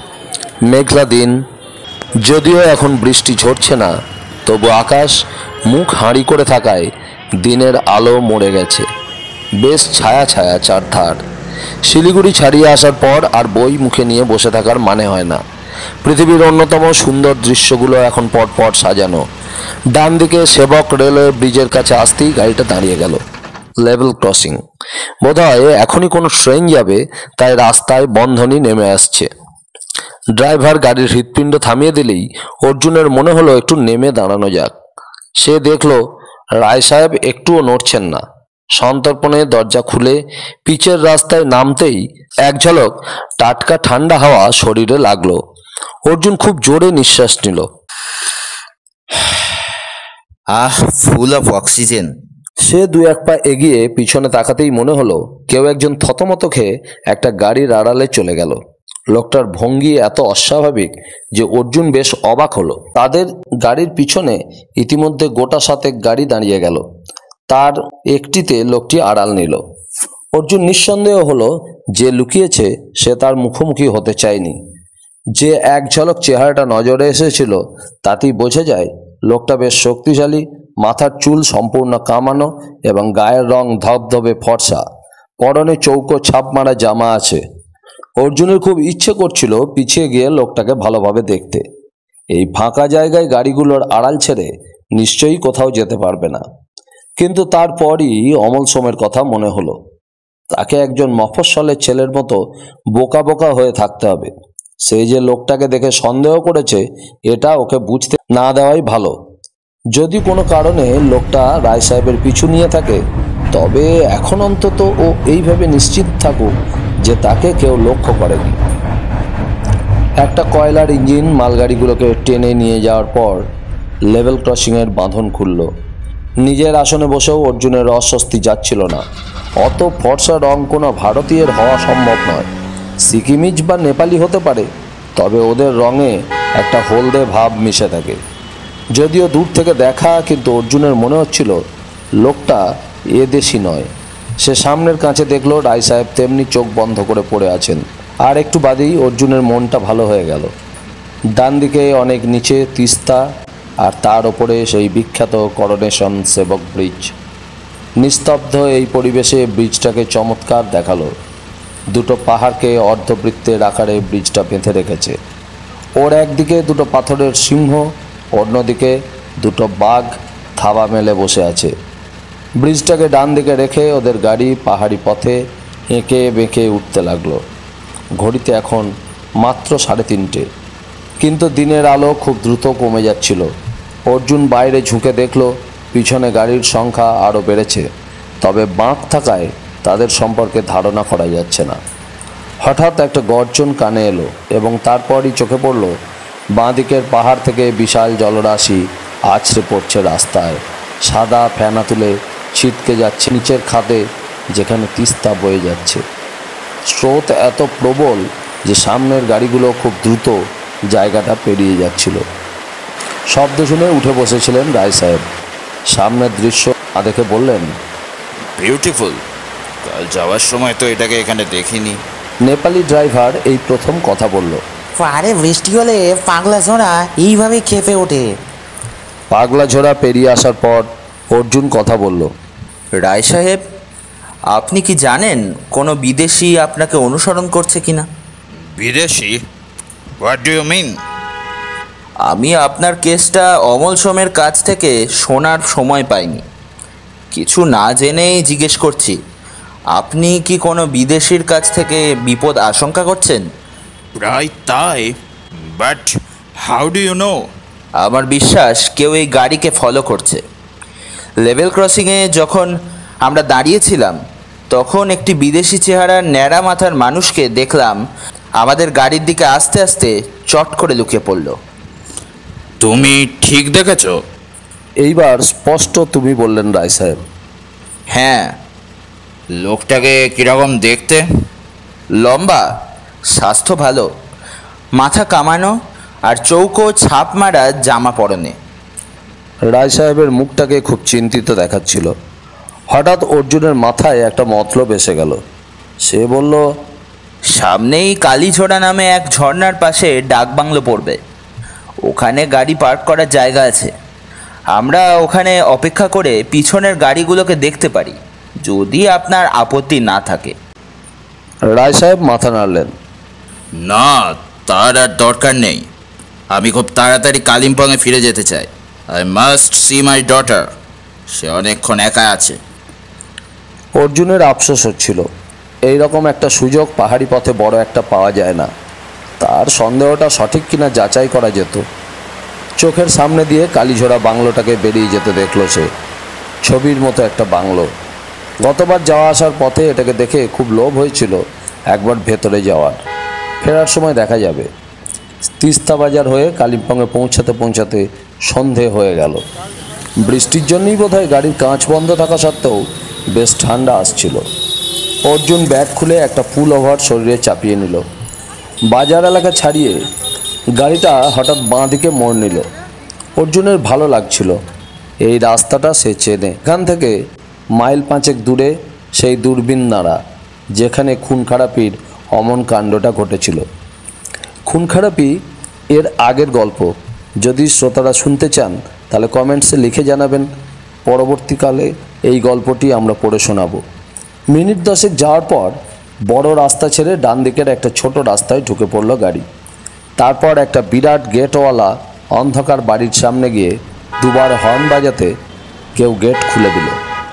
মেঘলা দিন, যদিও এখন বৃষ্টি ঝরছে না, তবু আকাশ মুখ হাঁড়ি করে থাকায় দিনের আলো মরে গেছে। বেশ ছায়া ছায়া চারধার। শিলিগুড়ি ছাড়িয়ে আসার পর আর বই মুখে নিয়ে বসে থাকার মানে হয় না। পৃথিবীর অন্যতম সুন্দর দৃশ্যগুলো এখন পটপট সাজানো। ডান দিকে সেবক রেলওয়ে ব্রিজের কাছে আসতেই গাড়িটা দাঁড়িয়ে গেল। লেভেল ক্রসিং, বোধহয় এখনই কোনো ট্রেন যাবে, তাই রাস্তায় বন্ধনী নেমে আসছে। ড্রাইভার গাড়ির হৃৎপিণ্ড থামিয়ে দিলেই অর্জুনের মনে হলো একটু নেমে দাঁড়ানো যাক। সে দেখল রায় সাহেব একটুও নড়ছেন না। সন্তর্পণে দরজা খুলে পিচের রাস্তায় নামতেই এক ঝলক টাটকা ঠান্ডা হাওয়া শরীরে লাগলো। অর্জুন খুব জোরে নিঃশ্বাস নিল। আহ, ফুল অফ অক্সিজেন। সে দু এক পা এগিয়ে পিছনে তাকাতেই মনে হলো কেউ একজন থতমত খেয়ে একটা গাড়ির আড়ালে চলে গেল। লোকটার ভঙ্গি এত অস্বাভাবিক যে অর্জুন বেশ অবাক হলো। তাদের গাড়ির পিছনে ইতিমধ্যে গোটা সাতেক গাড়ি দাঁড়িয়ে গেল। তার একটিতে লোকটি আড়াল নিল। অর্জুন নিঃসন্দেহ হলো যে লুকিয়েছে সে তার মুখোমুখি হতে চায়নি। যে এক ঝলক চেহারাটা নজরে এসেছিল তাতেই বোঝা যায় লোকটা বেশ শক্তিশালী, মাথার চুল সম্পূর্ণ কামানো এবং গায়ের রং ধবধবে ফর্সা, পরনে চৌকো ছাপ মারা জামা আছে। অর্জুনের খুব ইচ্ছে করছিল পিছিয়ে গিয়ে লোকটাকে ভালোভাবে দেখতে। এই ফাঁকা জায়গায় গাড়িগুলোর আড়াল ছেড়ে নিশ্চয়ই কোথাও যেতে পারবে না। কিন্তু তারপরই অমল সোমের কথা মনে হলো। তাকে একজন মফস্বলের ছেলের মতো বোকা বোকা হয়ে থাকতে হবে। সেই যে লোকটাকে দেখে সন্দেহ করেছে এটা ওকে বুঝতে না দেওয়াই ভালো। যদি কোনো কারণে লোকটা রায় সাহেবের পিছু নিয়ে থাকে তবে এখন অন্তত ও এইভাবে নিশ্চিত থাকুক যে তাকে কেউ লক্ষ্য করেনি। একটা কয়লার ইঞ্জিন মালগাড়িগুলোকে টেনে নিয়ে যাওয়ার পর লেভেল ক্রসিংয়ের বাঁধন খুলল। নিজের আসনে বসেও অর্জুনের অস্বস্তি যাচ্ছিল না। অত ফর্সা রং কোনো ভারতীয়ের হওয়া সম্ভব নয়। সিকিমিজ বা নেপালি হতে পারে, তবে ওদের রঙে একটা হলদে ভাব মিশে থাকে। যদিও দূর থেকে দেখা, কিন্তু অর্জুনের মনে হচ্ছিল লোকটা এ দেশি নয়। সে সামনের কাছে দেখলো রায় সাহেব তেমনি চোখ বন্ধ করে পড়ে আছেন। আর একটু বাদেই অর্জুনের মনটা ভালো হয়ে গেল। ডান দিকে অনেক নিচে তিস্তা, আর তার ওপরে সেই বিখ্যাত করোনেশন সেবক ব্রিজ। নিস্তব্ধ এই পরিবেশে ব্রিজটাকে চমৎকার দেখালো। দুটো পাহাড়কে অর্ধবৃত্তের আকারে ব্রিজটা বেঁধে রেখেছে। ওর একদিকে দুটো পাথরের সিংহ, অন্যদিকে দুটো বাঘ থাবা মেলে বসে আছে। ব্রিজটাকে ডান দিকে রেখে ওদের গাড়ি পাহাড়ি পথে এঁকে বেঁকে উঠতে লাগলো। ঘড়িতে এখন মাত্র সাড়ে তিনটে, কিন্তু দিনের আলো খুব দ্রুত কমে যাচ্ছিল। অর্জুন বাইরে ঝুঁকে দেখল পিছনে গাড়ির সংখ্যা আরও বেড়েছে, তবে বাঁক থাকায় তাদের সম্পর্কে ধারণা করা যাচ্ছে না। হঠাৎ একটা গর্জন কানে এলো এবং তারপরই চোখে পড়ল বাঁ দিকের পাহাড় থেকে বিশাল জলরাশি আছড়ে পড়ছে রাস্তায়। সাদা ফেনা তুলে ছিটকে যাচ্ছে নিচের খাদে, যেখানে তিস্তা বয়ে যাচ্ছে। স্রোত এত প্রবল যে সামনের গাড়িগুলো খুব দ্রুত জায়গাটা পেরিয়ে যাচ্ছিল। শব্দ শুনে উঠে বসেছিলেন রায় সাহেব। সামনের দৃশ্য দেখে বললেন, বিউটিফুল। কাল যাওয়ার সময় তো এটাকে এখানে দেখিনি। নেপালি ড্রাইভার এই প্রথম কথা বলল। পাহাড়ে বৃষ্টি হলে পাগলা ঝোড়া এইভাবে খেপে ওঠে। পাগলা ঝোড়া পেরিয়ে আসার পর অর্জুন কথা বলল। রায় সাহেব, আপনি কি জানেন কোনো বিদেশি আপনাকে অনুসরণ করছে কিনা? বিদেশি? What do you mean? আমি আপনার কেসটা অমল সোমের কাছ থেকে শোনার সময় পাইনি। কিছু না জেনেই জিজ্ঞেস করছি, আপনি কি কোনো বিদেশির কাছ থেকে বিপদ আশঙ্কা করছেন? প্রায় তাই, but how do you know? আমার বিশ্বাস কেউ এই গাড়িকে ফলো করছে। লেভেল ক্রসিংয়ে যখন আমরা দাঁড়িয়েছিলাম তখন একটি বিদেশি চেহারার ন্যাড়া মাথার মানুষকে দেখলাম আমাদের গাড়ির দিকে আস্তে আস্তে চট করে লুকিয়ে পড়ল। তুমি ঠিক দেখেছো? এইবার স্পষ্ট তুমি বললেন রায় সাহেব। হ্যাঁ। লোকটাকে কীরকম দেখতে? লম্বা, স্বাস্থ্য ভালো, মাথা কামানো আর চৌকো ছাপ মারা জামা পরনে। রায় সাহেবের মুখটাকে খুব চিন্তিত দেখাচ্ছিল। হঠাৎ অর্জুনের মাথায় একটা মতলব এসে গেল। সে বলল, সামনেই কালীঝোড়া নামে এক ঝর্ণার পাশে ডাকবাংলো পড়বে। ওখানে গাড়ি পার্ক করার জায়গা আছে। আমরা ওখানে অপেক্ষা করে পিছনের গাড়িগুলোকে দেখতে পারি, যদি আপনার আপত্তি না থাকে। রায় সাহেব মাথা নাড়লেন। না, তার আর দরকার নেই। আমি খুব তাড়াতাড়ি কালিম্পংয়ে ফিরে যেতে চাই। I must see my daughter. সে অনেকক্ষণ একা আছে। অর্জুনের আফসোস হচ্ছিল, এইরকম একটা সুযোগ পাহাড়ি পথে বড় একটা পাওয়া যায় না। তার সন্দেহটা সঠিক কিনা যাচাই করা যেত। চোখের সামনে দিয়ে কালীঝোড়া বাংলোটাকে বেরিয়ে যেতে দেখল সে। ছবির মতো একটা বাংলো। গতবার যাওয়া আসার পথে এটাকে দেখে খুব লোভ হয়েছিল একবার ভেতরে যাওয়ার। ফেরার সময় দেখা যাবে। তিস্তা বাজার হয়ে কালিম্পংয়ে পৌঁছাতে পৌঁছাতে সন্ধে হয়ে গেল। বৃষ্টির জন্যই বোধহয় গাড়ির কাঁচ বন্ধ থাকা সত্ত্বেও বেশ ঠান্ডা আসছিল। অর্জুন ব্যাগ খুলে একটা ফুল ওভার শরীরে চাপিয়ে নিল। বাজার এলাকা ছাড়িয়ে গাড়িটা হঠাৎ বাঁ দিকে মোড় নিল। অর্জুনের ভালো লাগছিল। এই রাস্তাটা সে চেনে। এখান থেকে মাইল পাঁচেক দূরে সেই দূরবীন নাড়া, যেখানে খুন খারাপির অমন কাণ্ডটা ঘটেছিল। খুন খারাপি এর আগের গল্প যদি শ্রোতারা শুনতে চান তাহলে কমেন্টসে লিখে জানাবেন। পরবর্তীকালে এই গল্পটি আমরা পড়ে শোনাব। মিনিট দশেক যাওয়ার পর বড় রাস্তা ছেড়ে ডান দিকের একটা ছোট রাস্তায় ঢুকে পড়ল গাড়ি। তারপর একটা বিরাট গেটওয়ালা অন্ধকার বাড়ির সামনে গিয়ে দুবার হর্ন বাজাতে কেউ গেট খুলে দিল।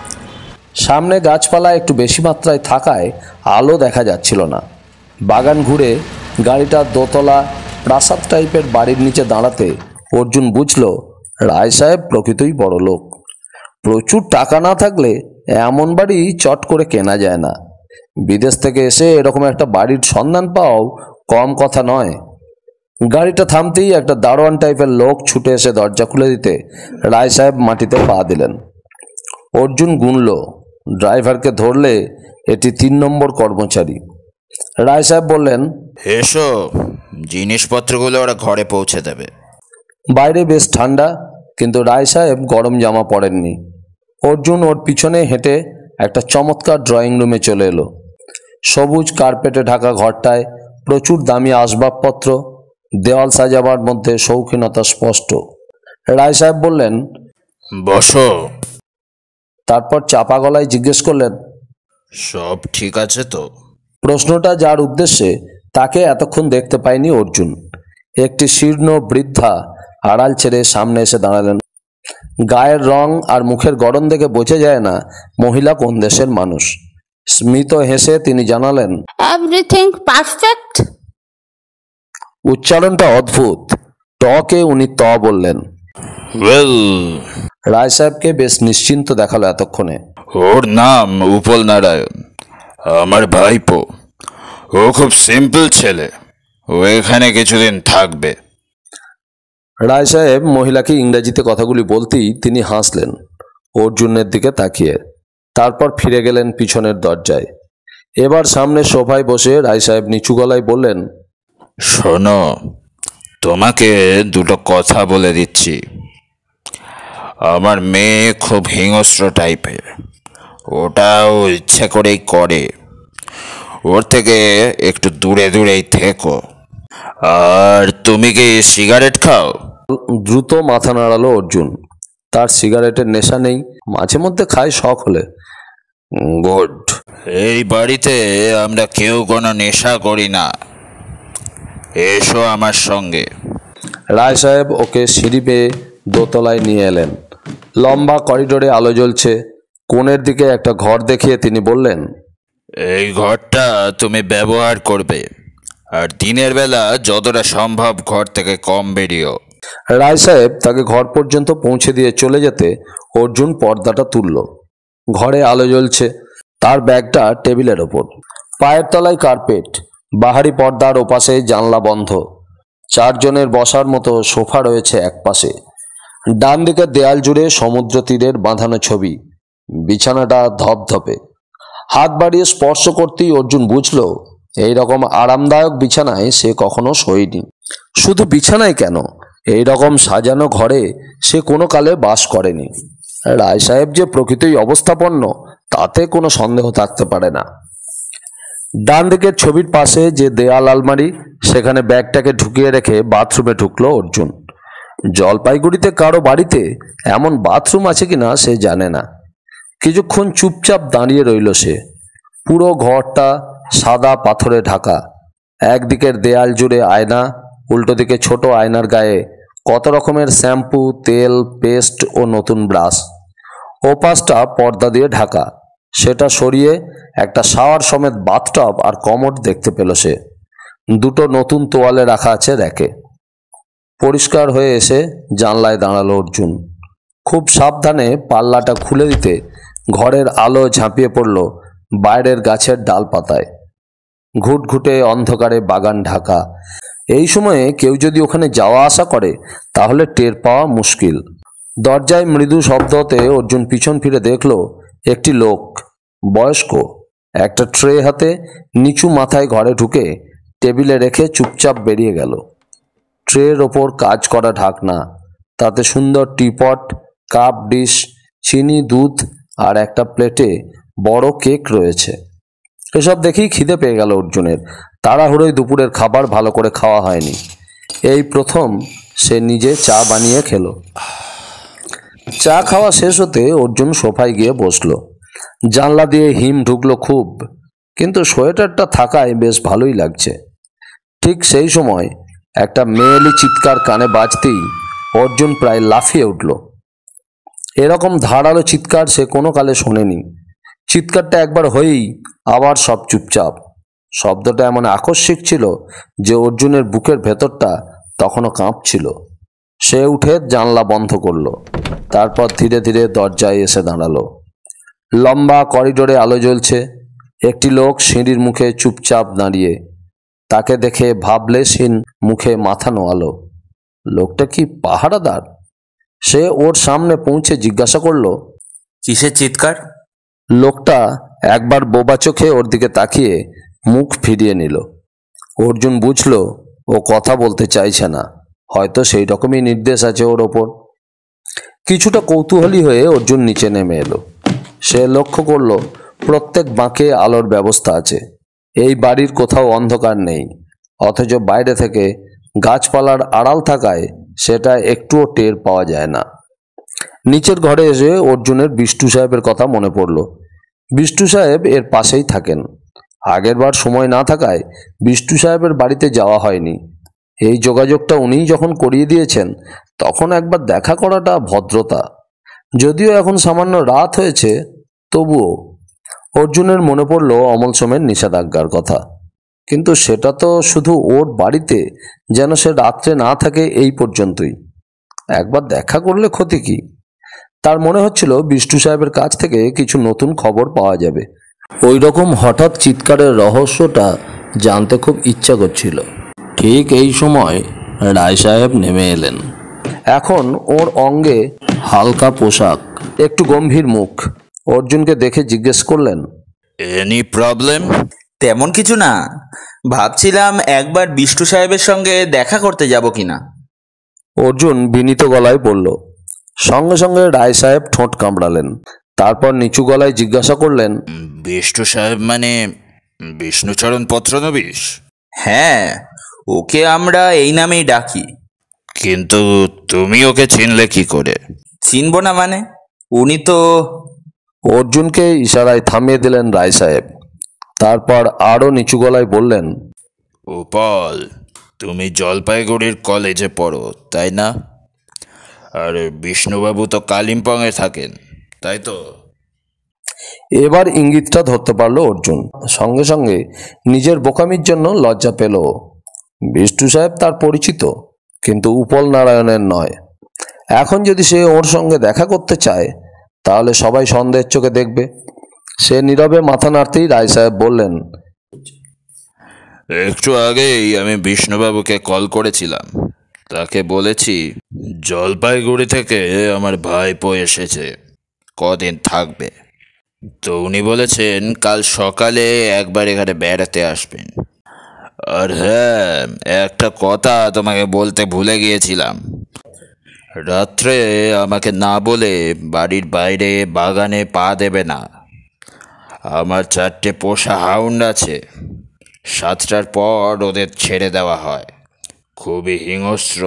সামনে গাছপালা একটু বেশি মাত্রায় থাকায় আলো দেখা যাচ্ছিল না। বাগান ঘুরে গাড়িটা দোতলা প্রাসাদ টাইপের বাড়ির নিচে দাঁড়াতে অর্জুন বুঝল রায় সাহেব প্রকৃতই বড় লোক। প্রচুর টাকা না থাকলে এমন বাড়ি চট করে কেনা যায় না। বিদেশ থেকে এসে এরকম একটা বাড়ির সন্ধান পাওয়াও কম কথা নয়। গাড়িটা থামতেই একটা দারোয়ান টাইপের লোক ছুটে এসে দরজা খুলে দিতে রায় সাহেব মাটিতে পা দিলেন। অর্জুন গুনল, ড্রাইভারকে ধরলে এটি তিন নম্বর কর্মচারী। রায় সাহেব বললেন, এসো, জিনিসপত্রগুলো ওরা ঘরে পৌঁছে দেবে। বাইরে বেশ ঠান্ডা, কিন্তু রায় সাহেব গরম জামা পরেননি। অর্জুন ওর পিছনে হেঁটে একটা চমৎকার ড্রয়িং রুমে চলে এলো। সবুজ কার্পেটে ঢাকা ঘরটায় প্রচুর দামি আসবাবপত্র, দেওয়াল সাজাবার মধ্যে শৌখিনতা স্পষ্ট। রায় সাহেব বললেন, বসো। তারপর চাপা গলায় জিজ্ঞেস করলেন, সব ঠিক আছে তো? প্রশ্নটা যার উদ্দেশ্যে তাকে এতক্ষণ দেখতে পায়নি অর্জুন। একটি শীর্ণ বৃদ্ধা আড়াল ছেড়ে সামনে এসে দাঁড়ালেন। গায়ের রং আর মুখের গড়ন দেখে বোঝা যায় না মহিলা কোন দেশের মানুষ। স্মিত হেসে তিনি জানালেন, এভরিথিং পারফেক্ট। উচ্চারণটা অদ্ভুত। টকে উনি ত বললেন। ওয়েল, রায় সাহেবকে বেশ নিশ্চিন্ত দেখালো এতক্ষণে। ওর নাম উপল নারায়ণ, আমার ভাইপো। ও খুব সিম্পল ছেলে। ও এখানে কিছুদিন থাকবে। রায় সাহেব মহিলাকে ইংরেজিতে কথাগুলি বলতেই তিনি হাসলেন অর্জুনের দিকে তাকিয়ে। তারপর ফিরে গেলেন পিছনের দরজায়। এবার সামনে সোফায় বসে রায় সাহেব নিচু গলায় বললেন, শোনো, তোমাকে দুটো কথা বলে দিচ্ছি। আমার মেয়ে খুব হিংস্র টাইপের। ওটাও ইচ্ছে করেই করে। ওর থেকে একটু দূরে দূরেই থেকো। আর তুমি কি সিগারেট খাও? দ্রুত মাথা নাড়ালো অর্জুন। তার সিগারেটের নেশা নেই, মাঝে মধ্যে খায় শখ হলে। গুড। এই বাড়িতে আমরা কেউ কোনো নেশা করি না। এসো আমার সঙ্গে। রায় সাহেব ওকে সিঁড়ি বেয়ে দোতলায় নিয়ে এলেন। লম্বা করিডোরে আলো জ্বলছে। কোণের দিকে একটা ঘর দেখিয়ে তিনি বললেন, এই ঘরটা তুমি ব্যবহার করবে, আর দিনের বেলা যতটা সম্ভব ঘর থেকে কম বেরিও। রায় সাহেব তাকে ঘর পর্যন্ত পৌঁছে দিয়ে চলে যেতে অর্জুন পর্দাটা তুলল। ঘরে আলো জ্বলছে। তার ব্যাগটা টেবিলের ওপর। পায়ের তলায় কার্পেট, বাহারি পর্দার ওপাশে জানলা বন্ধ। চারজনের বসার মতো সোফা রয়েছে এক পাশে। ডান দিকের দেয়াল জুড়ে সমুদ্র তীরের বাঁধানো ছবি। বিছানাটা ধপধপে। হাত বাড়িয়ে স্পর্শ করতেই অর্জুন বুঝল এইরকম আরামদায়ক বিছানায় সে কখনো শোয়নি। শুধু বিছানায় কেন, এইরকম সাজানো ঘরে সে কোনো কালে বাস করেনি। রায় সাহেব যে প্রকৃতই অবস্থাপন্ন তাতে কোনো সন্দেহ থাকতে পারে না। ডান দিকের ছবির পাশে যে দেয়াল আলমারি, সেখানে ব্যাগটাকে ঢুকিয়ে রেখে বাথরুমে ঢুকলো অর্জুন। জলপাইগুড়িতে কারো বাড়িতে এমন বাথরুম আছে কিনা সে জানে না। কিছুক্ষণ চুপচাপ দাঁড়িয়ে রইল সে। পুরো ঘরটা সাদা পাথরে ঢাকা। একদিকের দেয়াল জুড়ে আয়না, উল্টো দিকে ছোট আয়নার গায়ে কত রকমের শ্যাম্পু, তেল, পেস্ট ও নতুন ব্রাশ। ওপাশটা পর্দা দিয়ে ঢাকা, সেটা সরিয়ে একটা শাওয়ার সমেত বাথটব আর কমোড দেখতে পেল সে। দুটো নতুন তোয়ালে রাখা আছে র্যাকে। পরিষ্কার হয়ে এসে জানলায় দাঁড়ালো অর্জুন। খুব সাবধানে পাল্লাটা খুলে দিতে ঘরের আলো ঝাঁপিয়ে পড়ল বাইরের গাছের ডালপাতায়। ঘুটঘুটে অন্ধকারে বাগান ঢাকা। এই সময়ে কেউ যদি ওখানে যাওয়া আসা করে তাহলে টের পাওয়া মুশকিল। দরজায় মৃদু শব্দ হতে অর্জুন পিছন ফিরে দেখল একটি লোক, বয়স্ক, একটা ট্রে হাতে নিচু মাথায় ঘরে ঢুকে টেবিলে রেখে চুপচাপ বেরিয়ে গেল। ট্রের ওপর কাজ করা ঢাকনা, তাতে সুন্দর টিপট, কাপ, ডিশ, চিনি, দুধ আর একটা প্লেটে বড় কেক রয়েছে। এসব দেখেই খিদে পেয়ে গেল অর্জুনের। তাড়াহুড়োয় দুপুরের খাবার ভালো করে খাওয়া হয়নি। এই প্রথম সে নিজে চা বানিয়ে খেলো। চা খাওয়া শেষ হতে অর্জুন সোফায় গিয়ে বসলো। জানলা দিয়ে হিম ঢুকলো খুব, কিন্তু সোয়েটারটা থাকায় বেশ ভালোই লাগছে। ঠিক সেই সময় একটা মেয়েলি চিৎকার কানে বাজতেই অর্জুন প্রায় লাফিয়ে উঠল। এরকম ধারালো চিৎকার সে কোনো কালে শোনেনি। চিৎকারটা একবার হয়েই আবার সব চুপচাপ। শব্দটা এমন আকস্মিক ছিল যে অর্জুনের বুকের ভেতরটা তখনও কাঁপছিল। সে উঠে জানলা বন্ধ করলো, তারপর ধীরে ধীরে দরজায় এসে দাঁড়ালো। লম্বা করিডোরে আলো জ্বলছে। একটি লোক সিঁড়ির মুখে চুপচাপ দাঁড়িয়ে। তাকে দেখে ভাবলেশহীন মুখে মাথা নোয়ালো। লোকটা কি পাহারাদার? সে ওর সামনে পৌঁছে জিজ্ঞাসা করলো, কিসের চিৎকার? লোকটা একবার বোবা চোখে ওর দিকে তাকিয়ে মুখ ফিরিয়ে নিল। অর্জুন বুঝল ও কথা বলতে চাইছে না, হয়তো সেই রকমই নির্দেশ আছে ওর ওপর। কিছুটা কৌতূহলী হয়ে অর্জুন নিচে নেমে এলো। সে লক্ষ্য করলো প্রত্যেক বাঁকে আলোর ব্যবস্থা আছে। এই বাড়ির কোথাও অন্ধকার নেই, অথচ বাইরে থেকে গাছপালার আড়াল থাকায় সেটা একটুও টের পাওয়া যায় না। নিচের ঘরে এসে অর্জুনের বিষ্টু সাহেবের কথা মনে পড়ল। বিষ্টু সাহেব এর পাশেই থাকেন। আগের বার সময় না থাকায় বিষ্টু সাহেবের বাড়িতে যাওয়া হয়নি। এই যোগাযোগটা উনিই যখন করিয়ে দিয়েছেন, তখন একবার দেখা করাটা ভদ্রতা। যদিও এখন সামান্য রাত হয়েছে, তবুও অর্জুনের মনে পড়ল অমল সোমের নিষেধাজ্ঞার কথা। কিন্তু সেটা তো শুধু ওর বাড়িতে, যেন সে রাত্রে না থাকে এই পর্যন্তই। একবার দেখা করলে ক্ষতি কি? তার মনে হচ্ছিল বিষ্টু সাহেবের কাছ থেকে কিছু নতুন খবর পাওয়া যাবে। ওই রকম হঠাৎ চিৎকারের রহস্যটা জানতে খুব ইচ্ছা করছিল। ঠিক এই সময় রায় সাহেব নেমে এলেন। এখন ওর অঙ্গে হালকা পোশাক, একটু গম্ভীর মুখ। অর্জুনকে দেখে জিজ্ঞেস করলেন, এনি প্রবলেম? তেমন কিছু না, ভাবছিলাম একবার বিষ্টু সাহেবের সঙ্গে দেখা করতে যাব কিনা। অর্জুন বিনীত গলায় বলল। সঙ্গে সঙ্গে রায় সাহেব ঠোঁট কামড়ালেন। তারপর নিচু গলায় জিজ্ঞাসা করলেন, বিষ্টু সাহেব মানে বিষ্ণুচরণ পত্রনবীশ? হ্যাঁ, ওকে আমরা এই নামেই ডাকি। কিন্তু তুমি ওকে চিনলে কি করে? চিনব না মানে? উনি তো... অর্জুনকে ইশারায় থামিয়ে দিলেন রায় সাহেব। তারপর আরও নিচু গলায় বললেন, উপল, তুমি জলপাইগুড়ির কলেজে পড়ো, তাই না? আর বিষ্ণুবাবু তো কালিম্পংয়ে থাকেন, তাই তো? এবার ইঙ্গিতটা ধরতে পারলো অর্জুন। সঙ্গে সঙ্গে নিজের বোকামির জন্য লজ্জা পেল। বিষ্টু সাহেব তার পরিচিত, কিন্তু উপল নারায়ণের নয়। এখন যদি সে ওর সঙ্গে দেখা করতে চায়, তাহলে সবাই সন্দেহের চোখে দেখবে। সে নীরবে মাথা নাড়তেই রায় সাহেব বললেন, একটু আগেই আমি বিষ্ণুবাবুকে কল করেছিলাম। তাকে বলেছি জলপাইগুড়ি থেকে আমার ভাইপো এসেছে, কদিন থাকবে। তো উনি বলেছেন কাল সকালে একবার এখানে বেড়াতে আসবেন। আর হ্যাঁ, একটা কথা তোমাকে বলতে ভুলে গিয়েছিলাম। রাত্রে আমাকে না বলে বাড়ির বাইরে বাগানে পা দেবে না। আমার চারটে পোষা হাউন্ড আছে। সাতটার পর ওদের ছেড়ে দেওয়া হয়। খুবই হিংস্র।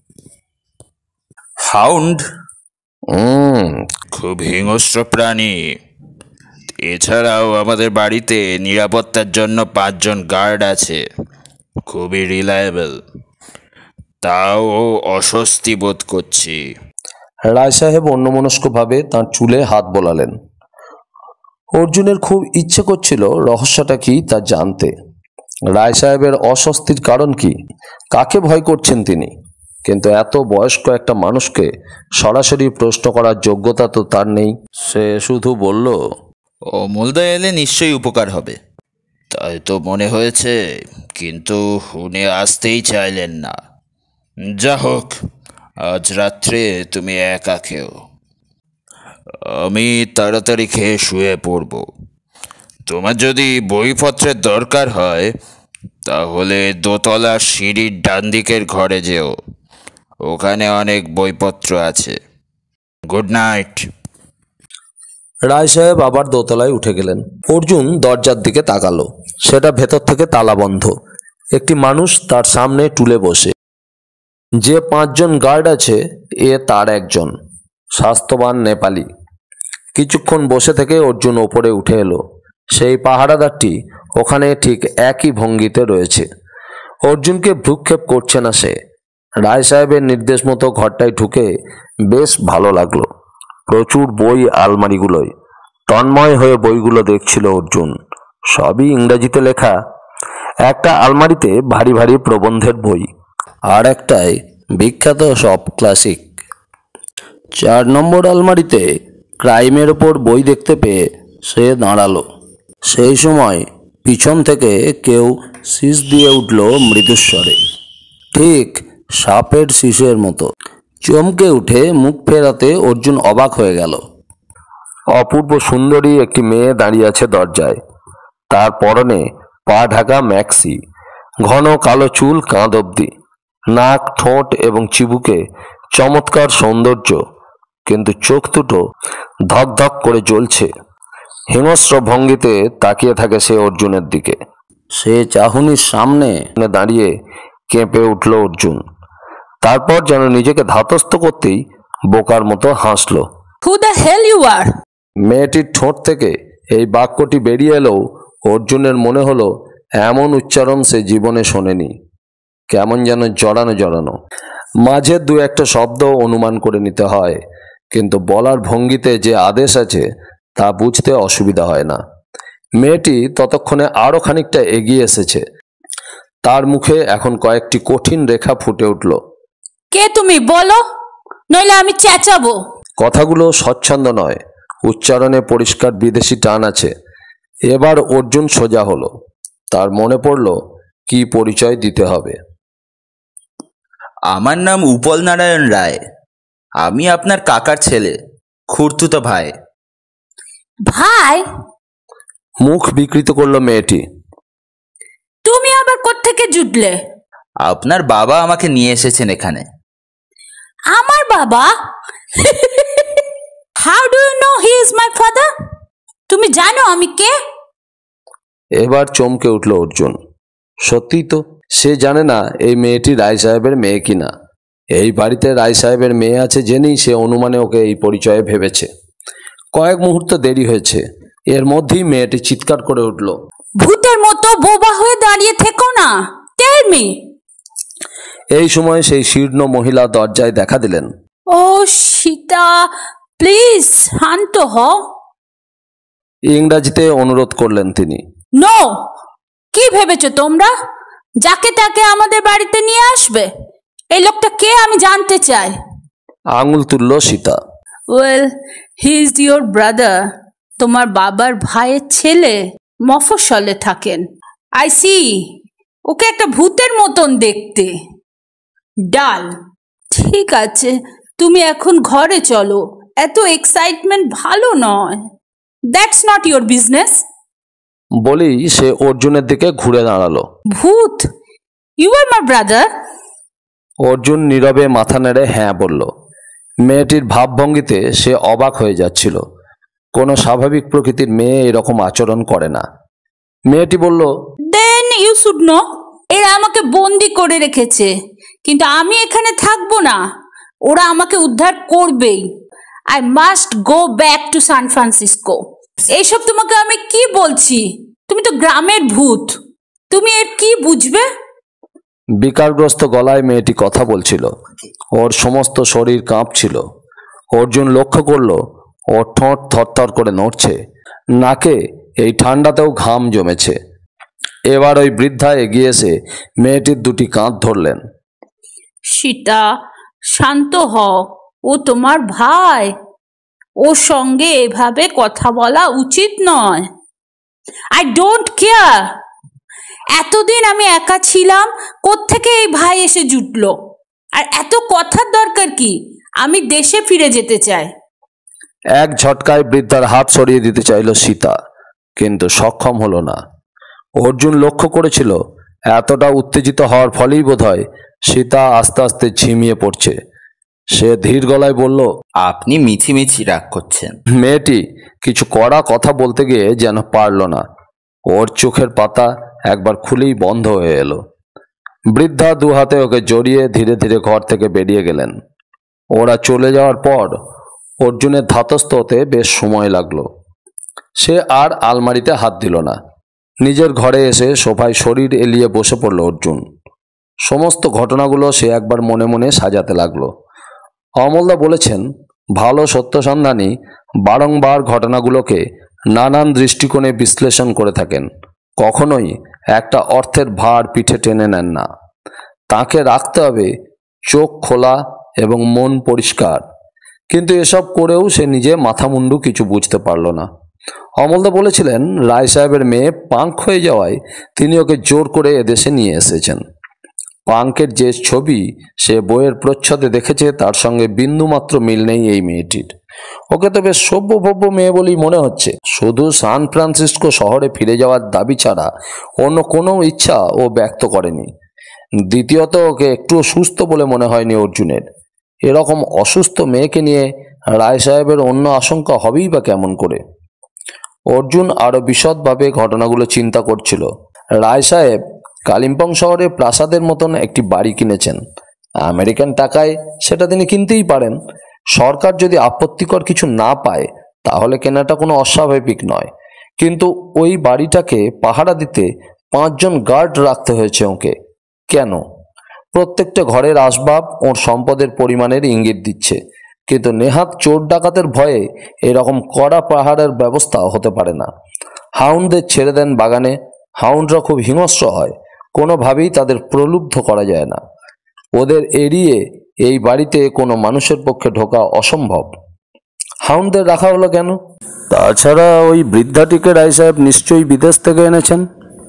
হাউন্ড? হুম খুব হিংস্র প্রাণী। এছাড়াও আমাদের বাড়িতে নিরাপত্তার জন্য পাঁচজন গার্ড আছে। খুবই রিলায়েবল, তাও অস্বস্তি বোধ করছি। রায় সাহেব অন্যমনস্কভাবে তাঁর চুলে হাত বোলালেন। অর্জুনের খুব ইচ্ছে করছিল রহস্যটা কি তা জানতে। রায় সাহেবের অস্বস্তির কারণ কি, কাকে ভয় করছেন তিনি? কিন্তু এত বয়স্ক একটা মানুষকে সরাসরি প্রশ্ন করার যোগ্যতা তো তার নেই। সে শুধু বলল, অমলদা এলে নিশ্চয়ই উপকার হবে। তাই তো মনে হয়েছে, কিন্তু উনি আসতেই চাইলেন না। যা হোক, আজ রাত্রে তুমি একা খেও, আমি তাড়াতাড়ি খেয়ে শুয়ে পড়ব। তোমার যদি বইপত্রের দরকার হয় তাহলে দোতলার সিঁড়ির ডান দিকের ঘরে যেও, ওখানে অনেক বইপত্র আছে। Good night. রায় সাহেব আবার দোতলায় উঠে গেলেন। অর্জুন দরজার দিকে তাকালো। সেটা ভেতর থেকে তালাবন্ধ। একটি মানুষ তার সামনে টুলে বসে। যে পাঁচজন গার্ড আছে এ তার একজন, স্বাস্থ্যবান নেপালি। কিছুক্ষণ বসে থেকে অর্জুন ওপরে উঠে এলো। সেই পাহারাদারটি ওখানে ঠিক একই ভঙ্গিতে রয়েছে। অর্জুনকে ভ্রুক্ষেপ করছে না সে। রায় সাহেবের নির্দেশ মতো ঘরটায় ঢুকে বেশ ভালো লাগলো। প্রচুর বই আলমারিগুলোয়। তন্ময় হয়ে বইগুলো দেখছিল অর্জুন। সবই ইংরেজিতে লেখা। একটা আলমারিতে ভারী ভারী প্রবন্ধের বই, আর একটায় বিখ্যাত সব ক্লাসিক। চার নম্বর আলমারিতে ক্রাইমের ওপর বই দেখতে পেয়ে সে দাঁড়ালো। সেই সময় পিছন থেকে কেউ শীষ দিয়ে উঠল মৃদুস্বরে, ঠিক সাপের শীষের মতো। চমকে উঠে মুখ ফেরাতে অর্জুন অবাক হয়ে গেল। অপূর্ব সুন্দরী একটি মেয়ে দাঁড়িয়ে আছে দরজায়। তার পরনে পা ঢাকা ম্যাক্সি, ঘন কালো চুল কাঁধ অবধি, নাক, ঠোঁট এবং চিবুকে চমৎকার সৌন্দর্য, কিন্তু চোখ দুটো ধক ধক করে জ্বলছে। হিংস্র ভঙ্গিতে তাকিয়ে থাকে সে অর্জুনের দিকে। সে চাহনির সামনে দাঁড়িয়ে কেঁপে উঠল অর্জুন। তারপর যেন নিজেকে ধাতস্থ করতেই বোকার মতো হাসল। Who the hell you are? মেয়েটির ঠোঁট থেকে এই বাক্যটি বেরিয়ে এলেও অর্জুনের মনে হলো এমন উচ্চারণ সে জীবনে শোনেনি। কেমন যেন জড়ানো জড়ানো। মাঝে দু একটা শব্দ অনুমান করে নিতে হয়, কিন্তু বলার ভঙ্গিতে যে আদেশ আছে তা বুঝতে অসুবিধা হয় না। মেয়েটি ততক্ষণে আরো খানিকটা এগিয়ে এসেছে। তার মুখে এখন কয়েকটি কঠিন রেখা ফুটে উঠল। কে তুমি বলো, নইলে আমি চেঁচাবো। কথাগুলো স্বচ্ছন্দ নয়, উচ্চারণে পরিষ্কার বিদেশি টান আছে। এবার অর্জুন সোজা হলো। তার মনে পড়ল কি পরিচয় দিতে হবে। আমার নাম উপল নারায়ণ রায়। আমি আপনার কাকার ছেলে, খুড়তুতো ভাই। ভাই? মুখ বিকৃত করলো মেয়েটি। তুমি আবার কোত্থেকে জুটলে? আপনার বাবা আমাকে নিয়ে এসেছেন এখানে। আমার বাবা? How do you know he is my father? তুমি জানো আমি কে? এবার চমকে উঠল অর্জুন। সত্যি তো, সে জানে না এই মেয়েটি রায় সাহেবের মেয়ে কিনা। এই বাড়িতে রায় সাহেবের মেয়ে আছে জেনেই সে অনুমানে ওকে এই পরিচয়ে ভেবেছে। কয়েক মুহূর্ত দেরি হয়েছে। এর মধ্যেই মেয়েটি চিৎকার করে উঠল, ভূতের মতো বোবা হয়ে দাঁড়িয়ে থেকো না, টেল মি। এই সময় সেই শীর্ণ মহিলা দরজায় দেখা দিলেন। ও সীতা, প্লিজ শান্ত হও। ইংরাজিতে অনুরোধ করলেন তিনি। নো, কি ভেবেছো তোমরা যাকে তাকে আমাদের বাড়িতে নিয়ে আসবে? এই লোকটা কে আমি জানতে চাই। আঙুল তুলল Sita. Well, he is your brother, তোমার বাবার ভাইয়ের ছেলে, মফস্বলে থাকেন। আই সি, ওকে একটা ভূতের মতন দেখতে, ডাল। ঠিক আছে, তুমি এখন ঘরে চলো, এত এক্সাইটমেন্ট ভালো নয়। That's not your business. বলেই সে অর্জুনের দিকে ঘুরে দাঁড়ালো। ভূত? You are my brother? Arjun নীরবে মাথা নেড়ে হ্যাঁ বলল। মেয়েটির ভাবভঙ্গিতে সে অবাক হয়ে যাচ্ছিল। কোনো স্বাভাবিক প্রকৃতির মেয়ে এরকম আচরণ করে না। মেয়েটি বলল, দেন ইউ শুড নো, এরা আমাকে বন্দি করে রেখেছে, কিন্তু আমি এখানে থাকবো না, ওরা আমাকে উদ্ধার করবেই। I must go back to San Francisco. এইসব তোমাকে আমি কি বলছি? তুমি তো গ্রামের ভূত, তুমি এর কি বুঝবে? বিকারগ্রস্ত গলায় মেয়েটি কথা বলছিল। ওর সমস্ত শরীর কাঁপছিল। অর্জুন লক্ষ্য করল ওর ঠোঁট থরথর করে নড়ছে, নাকে এই ঠান্ডাতেও ঘাম জমেছে। এবার ওই বৃদ্ধা এগিয়ে এসে মেয়েটির দুটি কাঁধ ধরলেন। সীতা, শান্ত হও, ও তোমার ভাই, ওর সঙ্গে এভাবে কথা বলা উচিত নয়। আই ডোন্ট কেয়ার, এতদিন আমি একা ছিলাম, কোত্থেকে এই ভাই এসে জুটলো? আর এত কথার দরকার কি? আমি দেশে ফিরে যেতে চাই। এক ঝটকায় বৃদ্ধার হাত সরিয়ে দিতে চাইল সীতা, কিন্তু সক্ষম হলো না। অর্জুন লক্ষ্য করেছিল এতটা উত্তেজিত হওয়ার ফলেই বোধহয় সীতা আস্তে আস্তে ঝিমিয়ে পড়ছে। সে ধীর গলায় বলল, আপনি মিছিমিছি রাগ করছেন। মেয়েটি কিছু কড়া কথা বলতে গিয়ে যেন পারল না। ওর চোখের পাতা একবার খুলেই বন্ধ হয়ে এলো। বৃদ্ধা দু হাতে ওকে জড়িয়ে ধীরে ধীরে ঘর থেকে বেরিয়ে গেলেন। ওরা চলে যাওয়ার পর অর্জুনের ধাতস্থ হতে বেশ সময় লাগলো। সে আর আলমারিতে হাত দিল না। নিজের ঘরে এসে সোফায় শরীর এলিয়ে বসে পড়ল অর্জুন। সমস্ত ঘটনাগুলো সে একবার মনে মনে সাজাতে লাগলো। অমলদা বলেছেন, ভালো সত্যসন্ধানী বারংবার ঘটনাগুলোকে নানান দৃষ্টিকোণে বিশ্লেষণ করে থাকেন, কখনোই একটা অর্থের ভার পিঠে টেনে নেন না। তাকে রাখতে হবে চোখ খোলা এবং মন পরিষ্কার। কিন্তু এসব করেও সে নিজে মাথা মুন্ডু কিছু বুঝতে পারল না। অমলদা বলেছিলেন, রায় সাহেবের মেয়ে পাঙ্ক হয়ে যাওয়ায় তিনি ওকে জোর করে এদেশে নিয়ে এসেছেন। পাঙ্কের যে ছবি সে বইয়ের প্রচ্ছদে দেখেছে তার সঙ্গে বিন্দুমাত্র মিল নেই এই মেয়েটির। ওকে তো বেশ সভ্য ভব্য মেয়ে বলেই মনে হচ্ছে। শুধু সান ফ্রান্সিসকো শহরে ফিরে যাওয়ার দাবি ছাড়া অন্য কোনো ইচ্ছা ও ব্যক্ত করেনি। দ্বিতীয়ত, ওকে একটুও সুস্থ বলে মনে হয়নি অর্জুনের। এরকম অসুস্থ মেয়েকে নিয়ে রায় সাহেবের অন্য আশঙ্কা হবেই বা কেমন করে? অর্জুন আরো বিশদভাবে ঘটনাগুলো চিন্তা করছিল। রায় সাহেব কালিম্পং শহরে প্রাসাদের মতন একটি বাড়ি কিনেছেন। আমেরিকান টাকায় সেটা তিনি কিনতেই পারেন। সরকার যদি আপত্তিকর কিছু না পায় তাহলে কেনাটা কোনো অস্বাভাবিক নয়। কিন্তু ওই বাড়িটাকে পাহারা দিতে পাঁচজন গার্ড রাখতে হয়েছে ওকে। কেন? প্রত্যেকটা ঘরের আসবাব ওর সম্পদের পরিমাণের ইঙ্গিত দিচ্ছে, কিন্তু নেহাত চোর ডাকাতের ভয়ে এরকম কড়া পাহাড়ের ব্যবস্থা হতে পারে না। হাউন্ডদের ছেড়ে দেন বাগানে। হাউন্ডরা খুব হিংস্র হয়, কোনোভাবেই তাদের প্রলুব্ধ করা যায় না। ওদের এড়িয়ে এই বাড়িতে কোনো মানুষের পক্ষে ঢোকা অসম্ভব। হাউন্ডদের রাখা হলো কেন? তাছাড়া ওই বৃদ্ধাটিকে রায় সাহেব নিশ্চয়ই বিদেশ থেকে এনেছেন।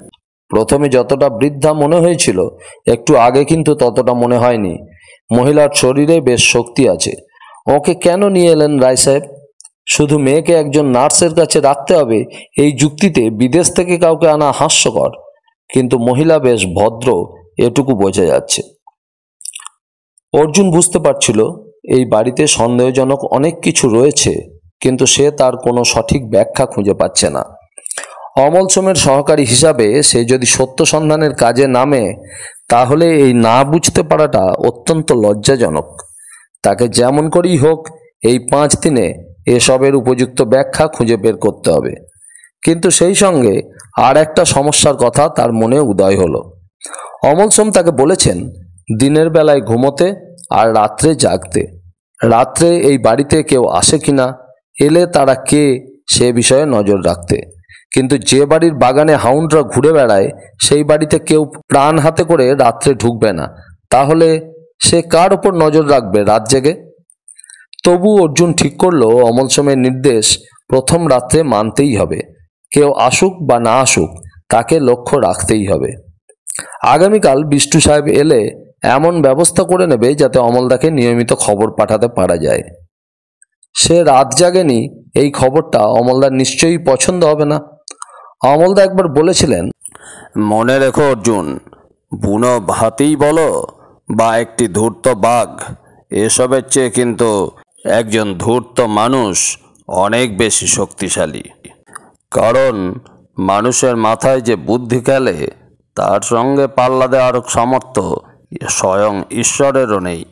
প্রথমে যতটা বৃদ্ধা মনে হয়েছিল, একটু আগে কিন্তু ততটা মনে হয়নি। মহিলার শরীরে বেশ শক্তি আছে। ওকে কেন নিয়ে এলেন রায় সাহেব? শুধু মেয়েকে একজন নার্সের কাছে রাখতে হবে এই যুক্তিতে বিদেশ থেকে কাউকে আনা হাস্যকর। কিন্তু মহিলা বেশ ভদ্র, এটুকু বোঝা যাচ্ছে। অর্জুন বুঝতে পারছিল এই বাড়িতে সন্দেহজনক অনেক কিছু রয়েছে, কিন্তু সে তার কোনো সঠিক ব্যাখ্যা খুঁজে পাচ্ছে না। অমল সোমের সহকারী হিসাবে সে যদি সত্য সন্ধানের কাজে নামে তাহলে এই না বুঝতে পারাটা অত্যন্ত লজ্জাজনক। তাকে যেমন করেই হোক এই পাঁচ দিনে এসবের উপযুক্ত ব্যাখ্যা খুঁজে বের করতে হবে। কিন্তু সেই সঙ্গে আর একটা সমস্যার কথা তার মনে উদয় হলো। অমল সোম তাকে বলেছেন দিনের বেলায় ঘুমোতে আর রাত্রে জাগতে। রাত্রে এই বাড়িতে কেউ আসে কিনা, এলে তারা কে সে বিষয়ে নজর রাখতে। কিন্তু যে বাড়ির বাগানে হাউন্ডরা ঘুরে বেড়ায় সেই বাড়িতে কেউ প্রাণ হাতে করে রাত্রে ঢুকবে না। তাহলে সে কার ওপর নজর রাখবে রাত জেগে? তবু অর্জুন ঠিক করলো অমল সোমের নির্দেশ প্রথম রাত্রে মানতেই হবে। কেউ আসুক বা না আসুক তাকে লক্ষ্য রাখতেই হবে। আগামীকাল বিষ্টু সাহেব এলে এমন ব্যবস্থা করে নেবে যাতে অমলদাকে নিয়মিত খবর পাঠাতে পারা যায়। সে রাত জাগেনি এই খবরটা অমলদার নিশ্চয়ই পছন্দ হবে না। অমলদা একবার বলেছিলেন, মনে রেখো অর্জুন, বুনো হাতিই বলো বা একটি ধূর্ত বাঘ, এসবের চেয়ে কিন্তু একজন ধূর্ত মানুষ অনেক বেশি শক্তিশালী। কারণ মানুষের মাথায় যে বুদ্ধি খেলে তার সঙ্গে পাল্লা দেওয়ার সামর্থ্য স্বয়ং ঈশ্বরেরও নেই।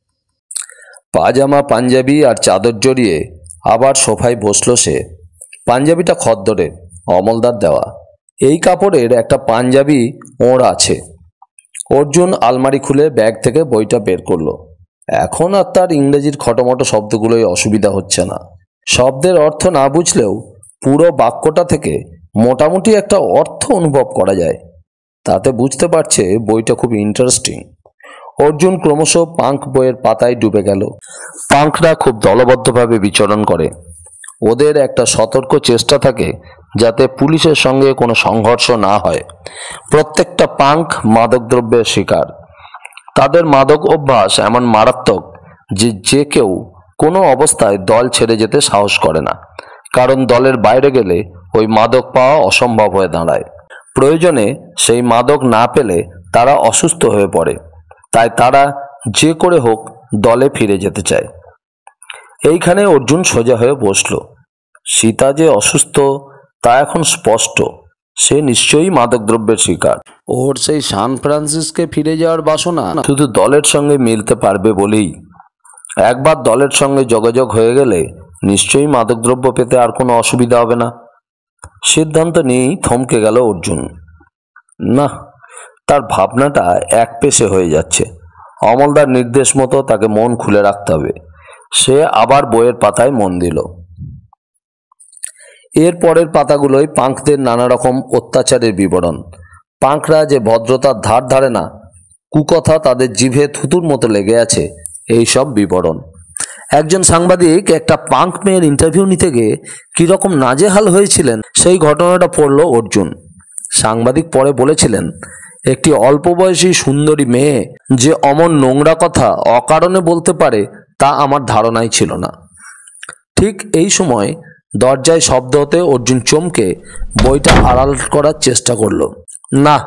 পাজামা পাঞ্জাবি আর চাদর জড়িয়ে আবার সোফায় বসলো সে। পাঞ্জাবিটা খদ্দরের, অমলদার দেওয়া। এই কাপড়ের একটা পাঞ্জাবি ওর আছে। অর্জুন আলমারি খুলে ব্যাগ থেকে বইটা বের করলো। এখন আর তার ইংরেজির খটোমটো শব্দগুলোই অসুবিধা হচ্ছে না। শব্দের অর্থ না বুঝলেও পুরো বাক্যটা থেকে মোটামুটি একটা অর্থ অনুভব করা যায়। তাতে বুঝতে পারছে বইটা খুব ইন্টারেস্টিং। অর্জুন ক্রমশ পাঙ্ক বইয়ের পাতায় ডুবে গেল। পাঙ্করা খুব দলবদ্ধভাবে বিচরণ করে। ওদের একটা সতর্ক চেষ্টা থাকে যাতে পুলিশের সঙ্গে কোনো সংঘর্ষ না হয়। প্রত্যেকটা পাঙ্ক মাদকদ্রব্যের শিকার। তাদের মাদক অভ্যাস এমন মারাত্মক যে যে কেউ কোনো অবস্থায় দল ছেড়ে যেতে সাহস করে না, কারণ দলের বাইরে গেলে ওই মাদক পাওয়া অসম্ভব হয়ে দাঁড়ায়। প্রয়োজনে সেই মাদক না পেলে তারা অসুস্থ হয়ে পড়ে, তাই তারা যে করে হোক দলে ফিরে যেতে চায়। এইখানে অর্জুন সোজা হয়ে বসল। সীতা যে অসুস্থ তা এখন স্পষ্ট। সে নিশ্চয়ই মাদকদ্রব্যের শিকার। ওর সেই সান ফ্রান্সিসকে ফিরে যাওয়ার বাসনা শুধু দলের সঙ্গে মিলতে পারবে বলেই। একবার দলের সঙ্গে যোগাযোগ হয়ে গেলে নিশ্চয়ই মাদকদ্রব্য পেতে আর কোনো অসুবিধা হবে না। সিদ্ধান্ত নিয়েই থমকে গেল অর্জুন। না, তার ভাবনাটা এক পেশে হয়ে যাচ্ছে। অমলদার নির্দেশ মতো তাকে মন খুলে রাখতে হবে। সে আবার বইয়ের পাতায় মন দিল। এর পরের পাতাগুলোই পাঙ্কদের নানা রকম অত্যাচারের বিবরণ। পাঙ্করা যে ভদ্রতার ধার ধারে না, কুকথা তাদের জিভে থুতুর মতো লেগে আছে, এই সব বিবরণ। একজন সাংবাদিক একটা পাঙ্ক মেয়ের ইন্টারভিউ নিতে গিয়ে কিরকম নাজেহাল হয়েছিলেন সেই ঘটনাটা পড়ল অর্জুন। সাংবাদিক পরে বলেছিলেন, একটি অল্প বয়সী সুন্দরী মেয়ে যে অমন নোংরা কথা অকারণে বলতে পারে তা আমার ধারণাই ছিল না। ঠিক এই সময় দরজায় শব্দ হতে অর্জুন চমকে বইটা আড়াল করার চেষ্টা করল। না,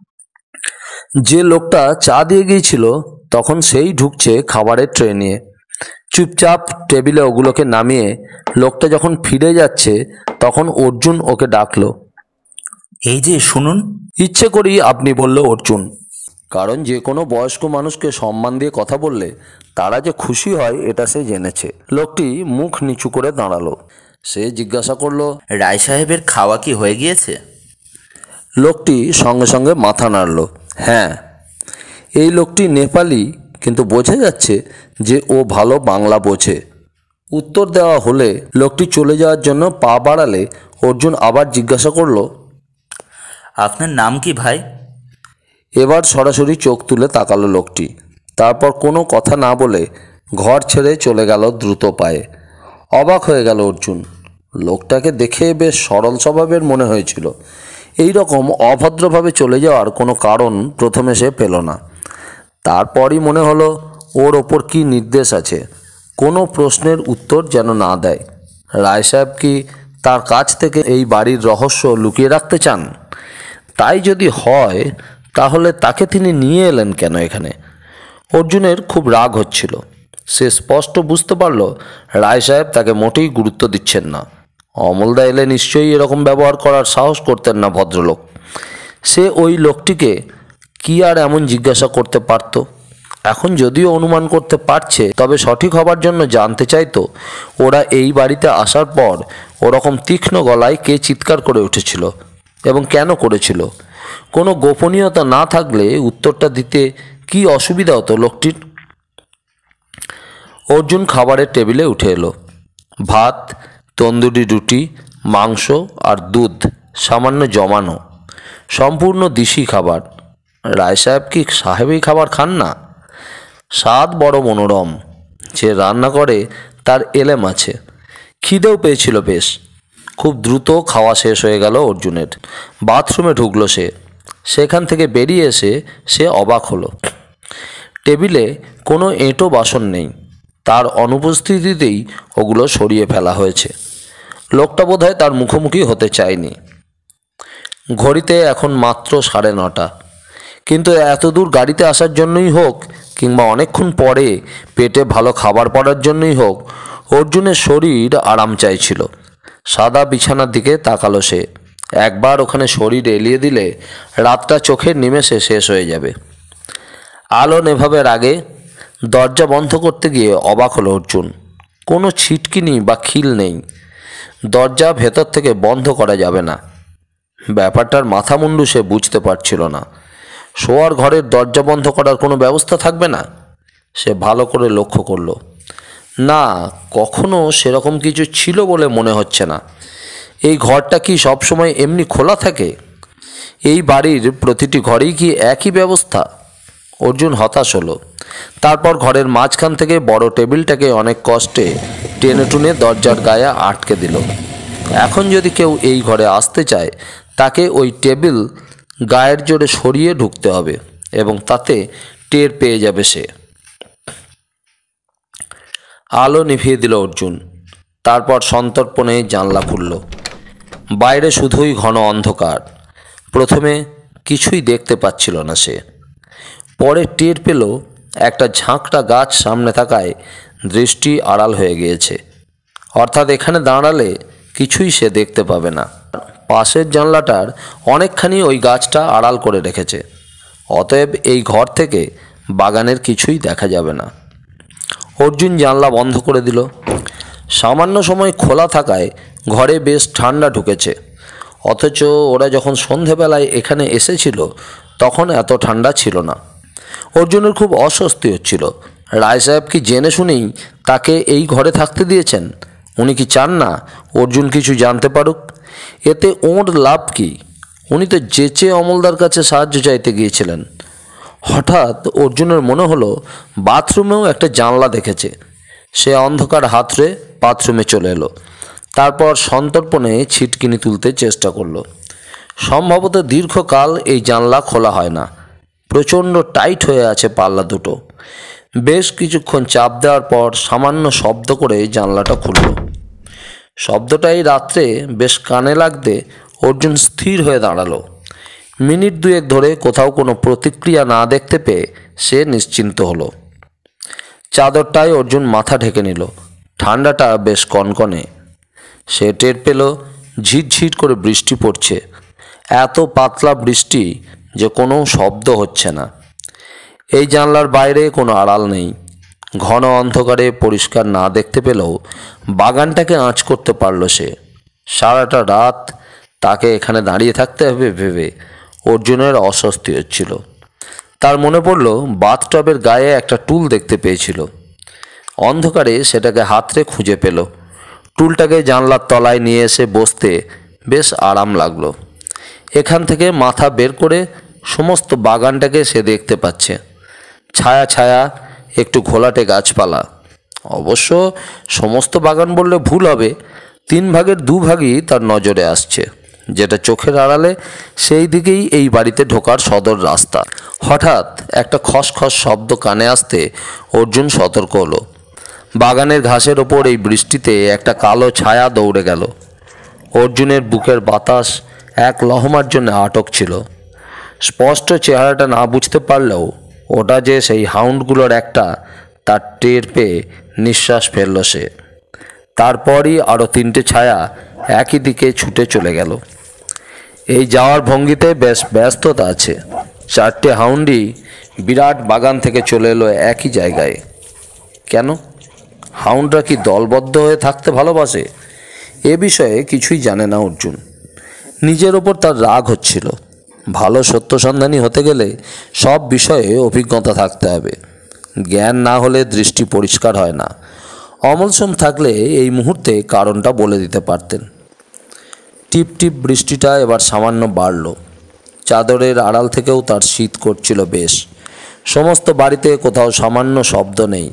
যে লোকটা চা দিয়ে গিয়েছিল তখন সেই ঢুকছে খাবারের ট্রে নিয়ে। চুপচাপ টেবিলে ওগুলোকে নামিয়ে লোকটা যখন ফিরে যাচ্ছে তখন অর্জুন ওকে ডাকলো। এই যে শুনুন। ইচ্ছে করি আপনি বলল অর্জুন, কারণ যে কোনো বয়স্ক মানুষকে সম্মান দিয়ে কথা বললে তারা যে খুশি হয় এটা সে জেনেছে। লোকটি মুখ নিচু করে দাঁড়ালো। সে জিজ্ঞাসা করলো, রায় সাহেবের খাওয়া কি হয়ে গিয়েছে? লোকটি সঙ্গে সঙ্গে মাথা নাড়ল। হ্যাঁ। এই লোকটি নেপালি, কিন্তু বোঝা যাচ্ছে যে ও ভালো বাংলা বোঝে। উত্তর দেওয়া হলে লোকটি চলে যাওয়ার জন্য পা বাড়ালে অর্জুন আবার জিজ্ঞাসা করলো, আপনার নাম কি ভাই? এবার সরাসরি চোখ তুলে তাকালো লোকটি। তারপর কোনো কথা না বলে ঘর ছেড়ে চলে গেল দ্রুত পায়ে। অবাক হয়ে গেল অর্জুন। লোকটাকে দেখে বেশ সরল স্বভাবের মনে হয়েছিল। এই রকম অভদ্রভাবে চলে যাওয়ার কোনো কারণ প্রথমে সে পেল না। তারপরই মনে হলো ওর ওপর কি নির্দেশ আছে। কোনো প্রশ্নের উত্তর যেন না দেয়। রায় সাহেব কি তার কাছ থেকে এই বাড়ির রহস্য লুকিয়ে রাখতে চান? তাই যদি হয় তাহলে তাকে তিনি নিয়ে এলেন কেন এখানে? অর্জুনের খুব রাগ হচ্ছিল। সে স্পষ্ট বুঝতে পারল রায় সাহেব তাকে মোটেই গুরুত্ব দিচ্ছেন না। অমলদা এলে নিশ্চয়ই এরকম ব্যবহার করার সাহস করতেন না ভদ্রলোক। সে ওই লোকটিকে কি আর এমন জিজ্ঞাসা করতে পারত? এখন যদিও অনুমান করতে পারছে, তবে সঠিক হবার জন্য জানতে চাইতো ওরা এই বাড়িতে আসার পর ওরকম তীক্ষ্ণ গলায় কে চিৎকার করে উঠেছিল এবং কেন করেছিল। কোনো গোপনীয়তা না থাকলে উত্তরটা দিতে কি অসুবিধা হতো লোকটির? অর্জুন খাবারের টেবিলে উঠে এলো। ভাত, তন্দুরি রুটি, মাংস আর দুধ সামান্য জমানো, সম্পূর্ণ দিশি খাবার। রায় সাহেব কি সাহেবই খাবার খান না? স্বাদ বড় মনোরম। যে রান্না করে তার এলেম আছে। খিদেও পেয়েছিল বেশ। খুব দ্রুত খাওয়া শেষ হয়ে গেল অর্জুনের। বাথরুমে ঢুকলো সে। সেখান থেকে বেরিয়ে এসে সে অবাক হলো। টেবিলে কোনো এঁটো বাসন নেই। তার অনুপস্থিতিতেই ওগুলো সরিয়ে ফেলা হয়েছে। লোকটা বোধহয় তার মুখোমুখি হতে চায়নি। ঘড়িতে এখন মাত্র সাড়ে নটা। কিন্তু এত দূর গাড়িতে আসার জন্যই হোক কিংবা অনেকক্ষণ পরে পেটে ভালো খাবার পড়ার জন্যই হোক, অর্জুনের শরীর আরাম চাইছিল। সাদা বিছানার দিকে তাকালো সে। একবার ওখানে শরীর এলিয়ে দিলে রাতটা চোখের নিমেষে শেষ হয়ে যাবে। আলো নেভাবের আগে দরজা বন্ধ করতে গিয়ে অবাক হলো অর্জুন। কোনো ছিটকিনি বা খিল নেই। দরজা ভেতর থেকে বন্ধ করা যাবে না। ব্যাপারটার মাথা মুন্ডু সে বুঝতে পারছিল না। শোয়ার ঘরের দরজা বন্ধ করার কোনো ব্যবস্থা থাকবে না? সে ভালো করে লক্ষ্য করল। না, কখনো সেরকম কিছু ছিল বলে মনে হচ্ছে না। এই ঘরটা কি সবসময় এমনি খোলা থাকে? এই বাড়ির প্রতিটি ঘরেই কি একই ব্যবস্থা? অর্জুন হতাশ হলো। তারপর ঘরের মাঝখান থেকে বড় টেবিলটাকে অনেক কষ্টে টেনে টুনে দরজার গায়ে আটকে দিল। এখন যদি কেউ এই ঘরে আসতে চায়, তাকে ওই টেবিল গায়ের জোরে সরিয়ে ঢুকতে হবে এবং তাতে টের পেয়ে যাবে সে। আলো নিভিয়ে দিল অর্জুন। তারপর সন্তর্পণে জানলা খুলল। বাইরে শুধুই ঘন অন্ধকার। প্রথমে কিছুই দেখতে পাচ্ছিল না সে। পরে টের পেল একটা ঝাঁকড়া গাছ সামনে থাকায় দৃষ্টি আড়াল হয়ে গিয়েছে। অর্থাৎ এখানে দাঁড়ালে কিছুই সে দেখতে পাবে না। পাশের জানলাটার অনেকখানি ওই গাছটা আড়াল করে রেখেছে। অতএব এই ঘর থেকে বাগানের কিছুই দেখা যাবে না। অর্জুন জানলা বন্ধ করে দিল। সামান্য সময় খোলা থাকায় ঘরে বেশ ঠান্ডা ঢুকেছে। অথচ ওরা যখন সন্ধেবেলায় এখানে এসেছিল তখন এত ঠান্ডা ছিল না। অর্জুনের খুব অস্বস্তি হচ্ছিল। রায় সাহেব কি জেনে শুনেই তাকে এই ঘরে থাকতে দিয়েছেন? উনি কি চান না অর্জুন কিছু জানতে পারুক? এতে ওর লাভ কি? উনি তো যেচে অমলদার কাছে সাহায্য চাইতে গিয়েছিলেন। হঠাৎ অর্জুনের মনে হলো বাথরুমেও একটা জানলা দেখেছে। সে অন্ধকার হাতড়ে বাথরুমে চলে এলো। তারপর সন্তর্পণে ছিটকিনি তুলতে চেষ্টা করলো। সম্ভবত দীর্ঘকাল এই জানলা খোলা হয় না। প্রচণ্ড টাইট হয়ে আছে পাল্লা দুটো। বেশ কিছুক্ষণ চাপ দেওয়ার পর সামান্য শব্দ করে জানলাটা খুলল। শব্দটাই রাত্রে বেশ কানে লাগতে অর্জুন স্থির হয়ে দাঁড়ালো। মিনিট দুয়েক ধরে কোথাও কোনো প্রতিক্রিয়া না দেখতে পেয়ে সে নিশ্চিন্ত হলো। চাদরটায় অর্জুন মাথা ঢেকে নিল। ঠান্ডাটা বেশ কনকনে। সে টের পেল ঝিরঝির করে বৃষ্টি পড়ছে। এত পাতলা বৃষ্টি যে কোনো শব্দ হচ্ছে না। এই জানলার বাইরে কোনো আড়াল নেই। ঘন অন্ধকারে পরিষ্কার না দেখতে পেলেও বাগানটাকে আঁচ করতে পারল সে। সারাটা রাত তাকে এখানে দাঁড়িয়ে থাকতে হবে ভেবে অর্জুনের অস্বস্তি হচ্ছিল। তার মনে পড়ল বাথটবের গায়ে একটা টুল দেখতে পেয়েছিল। অন্ধকারে সেটাকে হাতড়ে খুঁজে পেল। টুলটাকে জানলার তলায় নিয়ে এসে বসতে বেশ আরাম লাগলো। এখান থেকে মাথা বের করে সমস্ত বাগানটাকে সে দেখতে পাচ্ছে। ছায়া ছায়া একটু ঘোলাটে গাছপালা। অবশ্য সমস্ত বাগান বললে ভুল হবে। তিন ভাগের দু ভাগই তার নজরে আসছে। যেটা চোখের আড়ালে সেই দিকেই এই বাড়িতে ঢোকার সদর রাস্তা। হঠাৎ একটা খসখস শব্দ কানে আসতে অর্জুন সতর্ক হলো। বাগানের ঘাসের ওপর এই বৃষ্টিতে একটা কালো ছায়া দৌড়ে গেল। অর্জুনের বুকের বাতাস এক লহমার জন্য আটক ছিল। স্পষ্ট চেহারাটা না বুঝতে পারলেও ওটা যে সেই হাউন্ডগুলোর একটা তার টের পেয়ে নিঃশ্বাস ফেলল সে। তারপরই আরও তিনটে ছায়া একই দিকে ছুটে চলে গেল। এই যাওয়ার ভঙ্গিতে বেশ ব্যস্ততা আছে। চারটে হাউন্ডই বিরাট বাগান থেকে চলে এলো একই জায়গায়। কেন? হাউন্ডরা কি দলবদ্ধ হয়ে থাকতে ভালোবাসে? এ বিষয়ে কিছুই জানে না অর্জুন। নিজের ওপর তার রাগ হচ্ছিল। ভালো সত্যসন্ধানী হতে গেলে সব বিষয়ে অভিজ্ঞতা থাকতে হবে। জ্ঞান না হলে দৃষ্টি পরিষ্কার হয় না। অমল সোম থাকলে এই মুহূর্তে কারণটা বলে দিতে পারতেন। টিপ টিপ বৃষ্টিটা এবার সামান্য বাড়ল। চাদরের আড়াল থেকেও তার শীত করছিল বেশ। সমস্ত বাড়িতে কোথাও সামান্য শব্দ নেই।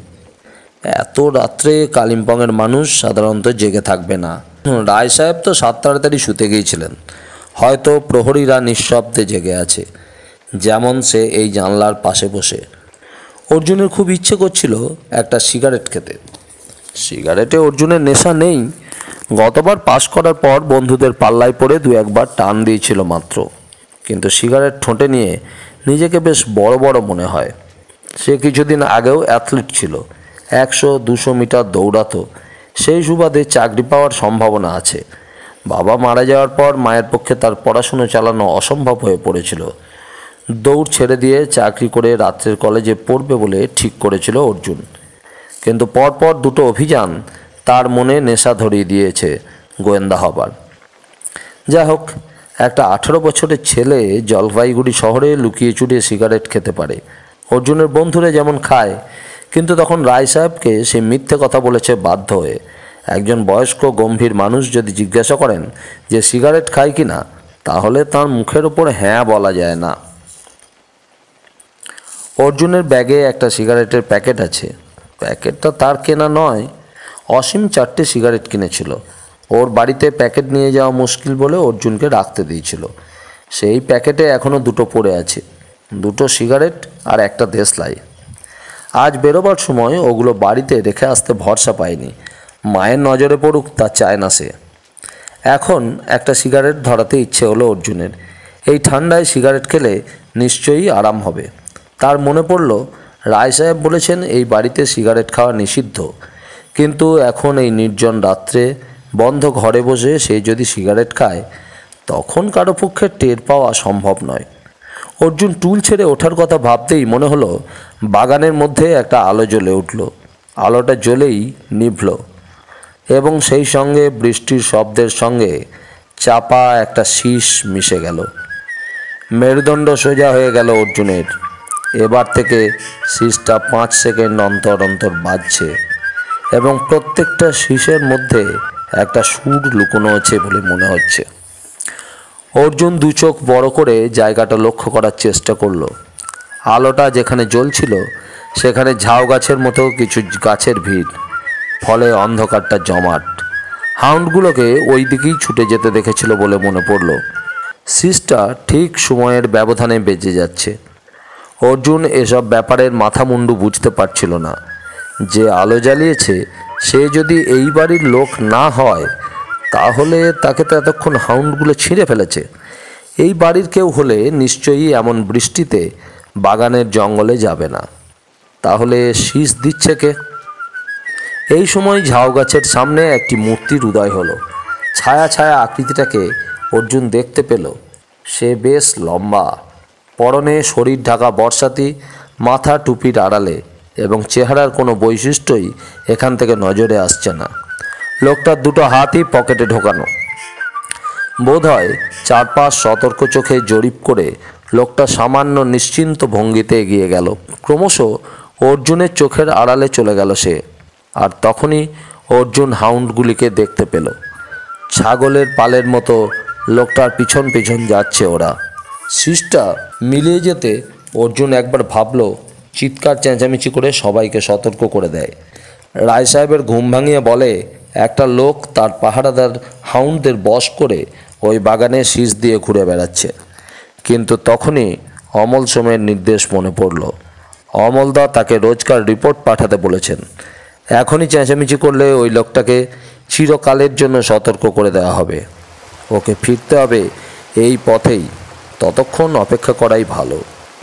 এত রাত্রে কালিম্পংয়ের মানুষ সাধারণত জেগে থাকবে না। রায় সাহেব তো সাত তাড়াতাড়ি শুতে গিয়েছিলেন। হয়তো প্রহরীরা নিঃশব্দে জেগে আছে, যেমন সে এই জানলার পাশে বসে। অর্জুনের খুব ইচ্ছে করছিল একটা সিগারেট খেতে। সিগারেটে অর্জুনের নেশা নেই। গতবার পাশ করার পর বন্ধুদের পাল্লায় পড়ে দু একবার টান দিয়েছিল মাত্র। কিন্তু সিগারেট ঠোঁটে নিয়ে নিজেকে বেশ বড় বড় মনে হয়। সে কিছুদিন আগেও অ্যাথলিট ছিল। একশো দুশো মিটার দৌড়াতো। সেই সুবাদে চাকরি পাওয়ার সম্ভাবনা আছে। বাবা মারা যাওয়ার পর মায়ের পক্ষে তার পড়াশুনো চালানো অসম্ভব হয়ে পড়েছিল। দৌড় ছেড়ে দিয়ে চাকরি করে রাত্রের কলেজে পড়বে বলে ঠিক করেছিল অর্জুন। কিন্তু পরপর দুটো অভিযান তার মনে নেশা ধরিয়ে দিয়েছে গোয়েন্দা হবার। যাই হোক, একটা আঠেরো বছরের ছেলে জলপাইগুড়ি শহরে লুকিয়ে চুরিয়ে সিগারেট খেতে পারে। অর্জুনের বন্ধুরা যেমন খায়, কিন্তু তখন রায় সাহেবকে সে মিথ্যে কথা বলেছে বাধ্য হয়ে। একজন বয়স্ক গম্ভীর মানুষ যদি জিজ্ঞাসা করেন যে সিগারেট খায় কি না, তাহলে তার মুখের ওপর হ্যাঁ বলা যায় না। অর্জুনের ব্যাগে একটা সিগারেটের প্যাকেট আছে। প্যাকেটটা তার কেনা নয়, অসীম চারটে সিগারেট কিনেছিল। ওর বাড়িতে প্যাকেট নিয়ে যাওয়া মুশকিল বলে অর্জুনকে রাখতে দিয়েছিল। সেই প্যাকেটে এখনও দুটো পড়ে আছে, দুটো সিগারেট আর একটা দেশলাই। আজ বেরোবার সময় ওগুলো বাড়িতে রেখে আসতে ভরসা পায়নি। মায়ের নজরে পড়ুক তা চায় না সে। এখন একটা সিগারেট ধরাতে ইচ্ছে হলো অর্জুনের। এই ঠান্ডায় সিগারেট খেলে নিশ্চয়ই আরাম হবে। তার মনে পড়ল রায় সাহেব বলেছেন এই বাড়িতে সিগারেট খাওয়া নিষিদ্ধ, কিন্তু এখন এই নির্জন রাত্রে বন্ধ ঘরে বসে সে যদি সিগারেট খায়, তখন কারো পক্ষে টের পাওয়া সম্ভব নয়। অর্জুন টুল ছেড়ে ওঠার কথা ভাবতেই মনে হলো বাগানের মধ্যে একটা আলো জ্বলে উঠল। আলোটা জ্বলেই নিভল এবং সেই সঙ্গে বৃষ্টির শব্দের সঙ্গে চাপা একটা শীষ মিশে গেল। মেরুদণ্ড সোজা হয়ে গেল অর্জুনের। এবার থেকে শীষটা পাঁচ সেকেন্ড অন্তর অন্তর বাজছে এবং প্রত্যেকটা শীষের মধ্যে একটা সুর লুকোনো আছে বলে মনে হচ্ছে। অর্জুন দু চোখ বড় করে জায়গাটা লক্ষ্য করার চেষ্টা করলো। আলোটা যেখানে জ্বলছিল সেখানে ঝাউ গাছের মতো কিছু গাছের ভিড়, ফলে অন্ধকারটা জমাট। হাউন্ডগুলোকে ওই দিকেই ছুটে যেতে দেখেছিল বলে মনে পড়ল। শীষটা ঠিক সময়ের ব্যবধানে বেজে যাচ্ছে। অর্জুন এসব ব্যাপারের মাথা মুন্ডু বুঝতে পারছিল না। যে আলো জ্বালিয়েছে সে যদি এই বাড়ির লোক না হয়, তাহলে তাকে তো এতক্ষণ হাউন্ডগুলো ছিঁড়ে ফেলেছে। এই বাড়ির কেউ হলে নিশ্চয়ই এমন বৃষ্টিতে বাগানের জঙ্গলে যাবে না। তাহলে শীষ দিচ্ছে কে? এই সময় ঝাউ গাছের সামনে একটি মূর্তির উদয় হলো। ছায়া ছায়া আকৃতিটাকে অর্জুন দেখতে পেল। সে বেশ লম্বা, পরনে শরীর ঢাকা বর্ষাতি, মাথা টুপির আড়ালে, এবং চেহারার কোনো বৈশিষ্ট্যই এখান থেকে নজরে আসছে না। লোকটার দুটো হাতই পকেটে ঢোকানো। বোধ হয় চারপাশ সতর্ক চোখে জরিপ করে লোকটা সামান্য নিশ্চিন্ত ভঙ্গিতে এগিয়ে গেল। ক্রমশ অর্জুনের চোখের আড়ালে চলে গেল সে। আর তখনই অর্জুন হাউন্ডগুলিকে দেখতে পেল। ছাগলের পালের মতো লোকটার পিছন পিছন যাচ্ছে ওরা। শীষটা মিলিয়ে যেতে অর্জুন একবার ভাবল চিৎকার চেঁচামেচি করে সবাইকে সতর্ক করে দেয়। রায় সাহেবের ঘুম ভাঙিয়ে বলে একটা লোক তার পাহারাদার হাউন্ডদের বশ করে ওই বাগানে শীষ দিয়ে ঘুরে বেড়াচ্ছে। কিন্তু তখনই অমল সোমের নির্দেশ মনে পড়ল। অমলদা তাকে রোজকার রিপোর্ট পাঠাতে বলেছেন। এখনই চেঁচামেচি করলে ওই লোকটাকে চিরকালের জন্য সতর্ক করে দেওয়া হবে। ওকে ফিরতে হবে এই পথেই, ততক্ষণ অপেক্ষা করাই ভালো।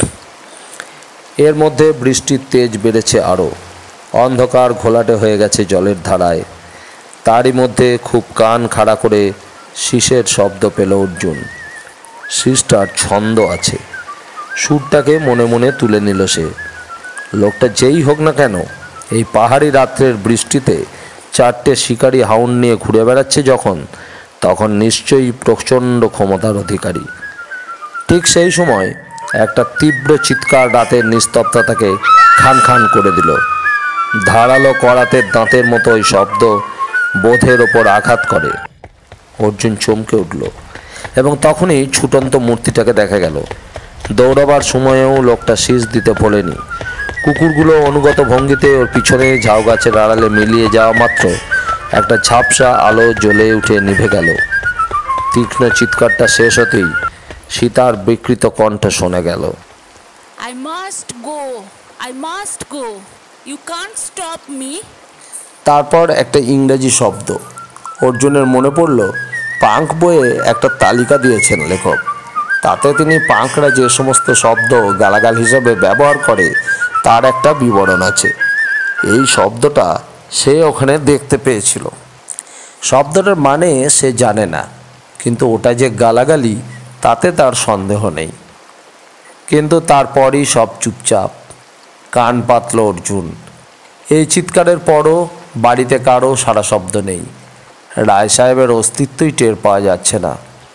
এর মধ্যে বৃষ্টির তেজ বেড়েছে আরও। অন্ধকার ঘোলাটে হয়ে গেছে জলের ধারায়। তারই মধ্যে খুব কান খাড়া করে শীষের শব্দ পেল অর্জুন। শীষটার ছন্দ আছে, সুরটাকে মনে মনে তুলে নিল সে। লোকটা যেই হোক না কেন, এই পাহাড়ি রাত্রের বৃষ্টিতে চারটে শিকারি হাউন্ড নিয়ে ঘুরে বেড়াচ্ছে যখন, তখন নিশ্চয়ই প্রচণ্ড ক্ষমতার অধিকারী। ঠিক সেই সময় একটা তীব্র চিৎকার রাতের নিস্তব্ধতাকে খান খান করে দিল। ধারালো করাতের দাঁতের মতো ওই শব্দ বোধের ওপর আঘাত করে। অর্জুন চমকে উঠল এবং তখনই ছুটন্ত মূর্তিটাকে দেখা গেল। দৌড়াবার সময়েও লোকটা শীষ দিতে ভোলেনি। কুকুরগুলো অনুগত ভঙ্গিতে ওর পিছনে ঝাউ গাছের আড়ালে মিলিয়ে যাওয়া মাত্র একটা ঝাপসা আলো জ্বলে উঠে নিভে গেল। তীক্ষ্ণ চিৎকারটা শেষ হতেই সীতার বিকৃত কণ্ঠ শোনা গেল। I must go. I must go. You can't stop me. তারপর একটা ইংরেজি শব্দ। অর্জুনের মনে পড়ল পাঙ্ক বইয়ে একটা তালিকা দিয়েছেন লেখক। তাতে তিনি পাঙ্করা যে সমস্ত শব্দ গালাগাল হিসাবে ব্যবহার করে তার একটা বিবরণ আছে। এই শব্দটা সে ওখানে দেখতে পেয়েছিল। শব্দটার মানে সে জানে না, কিন্তু ওটা যে গালাগালি তাতে তার সন্দেহ নেই। কিন্তু তারপরই সব চুপচাপ। কান পাতল অর্জুন। এই চিৎকারের পরও বাড়িতে কারো সারা শব্দ নেই। রায় সাহেবের অস্তিত্বই টের পাওয়া যাচ্ছে না।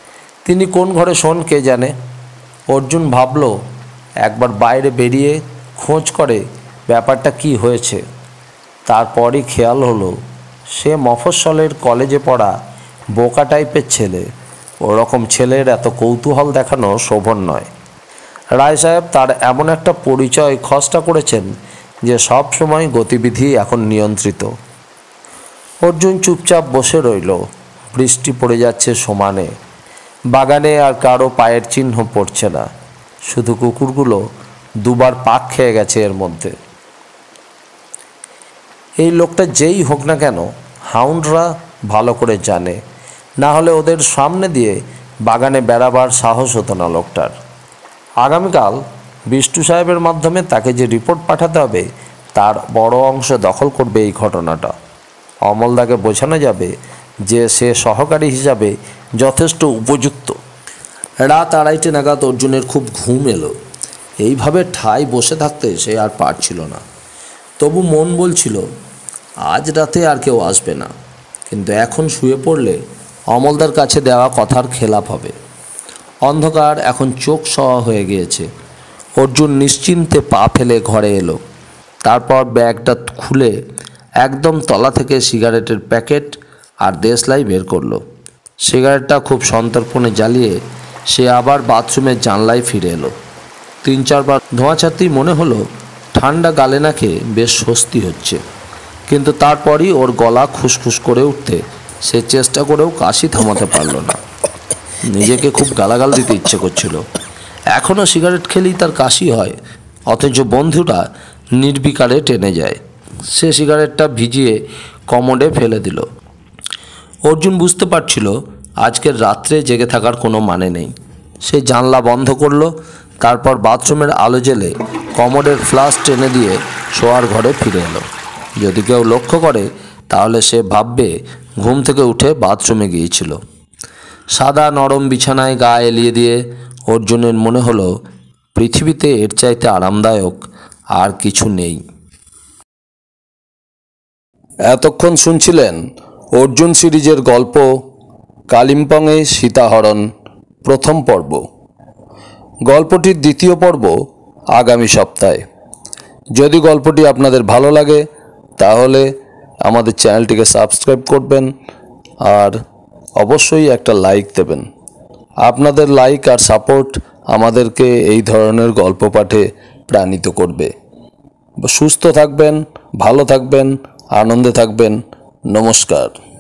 তিনি কোন ঘরে শোন কে জানে। অর্জুন ভাবল একবার বাইরে বেরিয়ে খোঁজ করে ব্যাপারটা কি হয়েছে। তারপরই খেয়াল হলো সে মফস্বলের কলেজে পড়া বোকা টাইপের ছেলে। ওরকম ছেলের এত কৌতূহল দেখানো শোভন নয়। রায় সাহেব তার এমন একটা পরিচয় খসটা করেছেন যে সব সময় গতিবিধি এখন নিয়ন্ত্রিত। অর্জুন চুপচাপ বসে রইল। বৃষ্টি পড়ে যাচ্ছে সমানে। বাগানে আর কারো পায়ের চিহ্ন পড়ছে না, শুধু কুকুরগুলো দুবার পাক খেয়ে গেছে এর মধ্যে। এই লোকটা যেই হোক না কেন, হাউন্ডরা ভালো করে জানে, না হলে ওদের সামনে দিয়ে বাগানে বেড়াবার সাহস হতো না লোকটার। আগামীকাল বিষ্টু সাহেবের মাধ্যমে তাকে যে রিপোর্ট পাঠাতে হবে তার বড় অংশ দখল করবে এই ঘটনাটা। অমলদাকে বোঝানো যাবে যে সে সহকারী হিসাবে যথেষ্ট উপযুক্ত। রাত আড়াইটে নাগাদ অর্জুনের খুব ঘুম এলো। এইভাবে ঠাই বসে থাকতে সে আর পারছিল না। তবু মন বলছিল আজ রাতে আর কেউ আসবে না, কিন্তু এখন শুয়ে পড়লে অমলদার কাছে দেওয়া কথার খেলাপ হবে। অন্ধকার এখন চোখ সওয়া হয়ে গিয়েছে। অর্জুন নিশ্চিন্তে পা ফেলে ঘরে এলো। তারপর ব্যাগটা খুলে একদম তলা থেকে সিগারেটের প্যাকেট আর দেশলাই বের করলো। সিগারেটটা খুব সন্তর্পণে জ্বালিয়ে সে আবার বাথরুমের জানলায় ফিরে এলো। তিন চারবার ধোঁয়া ছাড়তেই মনে হলো ঠান্ডা গালে নাকে বেশ স্বস্তি হচ্ছে, কিন্তু তারপরই ওর গলা খুসখুস করে উঠতে সে চেষ্টা করেও কাশি থামাতে পারল না। নিজেকে খুব গালাগাল দিতে ইচ্ছে করছিল। এখনও সিগারেট খেলেই তার কাশি হয়, অথচ বন্ধুটা নির্বিকারে টেনে যায়। সে সিগারেটটা ভিজিয়ে কমোডে ফেলে দিল। অর্জুন বুঝতে পারছিল আজকের রাত্রে জেগে থাকার কোনো মানে নেই। সে জানলা বন্ধ করলো, তারপর বাথরুমের আলো জ্বেলে কমোডের ফ্লাশ টেনে দিয়ে শোয়ার ঘরে ফিরে এলো। যদি কেউ লক্ষ্য করে তাহলে সে ভাববে ঘুম থেকে উঠে বাথরুমে গিয়েছিল। সাদা নরম বিছানায় গা এলিয়ে দিয়ে অর্জুনের মনে হলো পৃথিবীতে এর চাইতে আরামদায়ক আর কিছু নেই। এতক্ষণ শুনছিলেন অর্জুন সিরিজের গল্প কালিম্পংয়ে সীতাহরণ প্রথম পর্ব। গল্পটির দ্বিতীয় পর্ব আগামী সপ্তাহে। যদি গল্পটি আপনাদের ভালো লাগে তাহলে আমাদের চ্যানেলটিকে সাবস্ক্রাইব করবেন আর অবশ্যই একটা লাইক দেবেন। আপনাদের লাইক আর সাপোর্ট আমাদেরকে এই ধরনের গল্প পাঠে প্রাণিত করবে। সুস্থ থাকবেন, ভালো থাকবেন, আনন্দে থাকবেন। নমস্কার।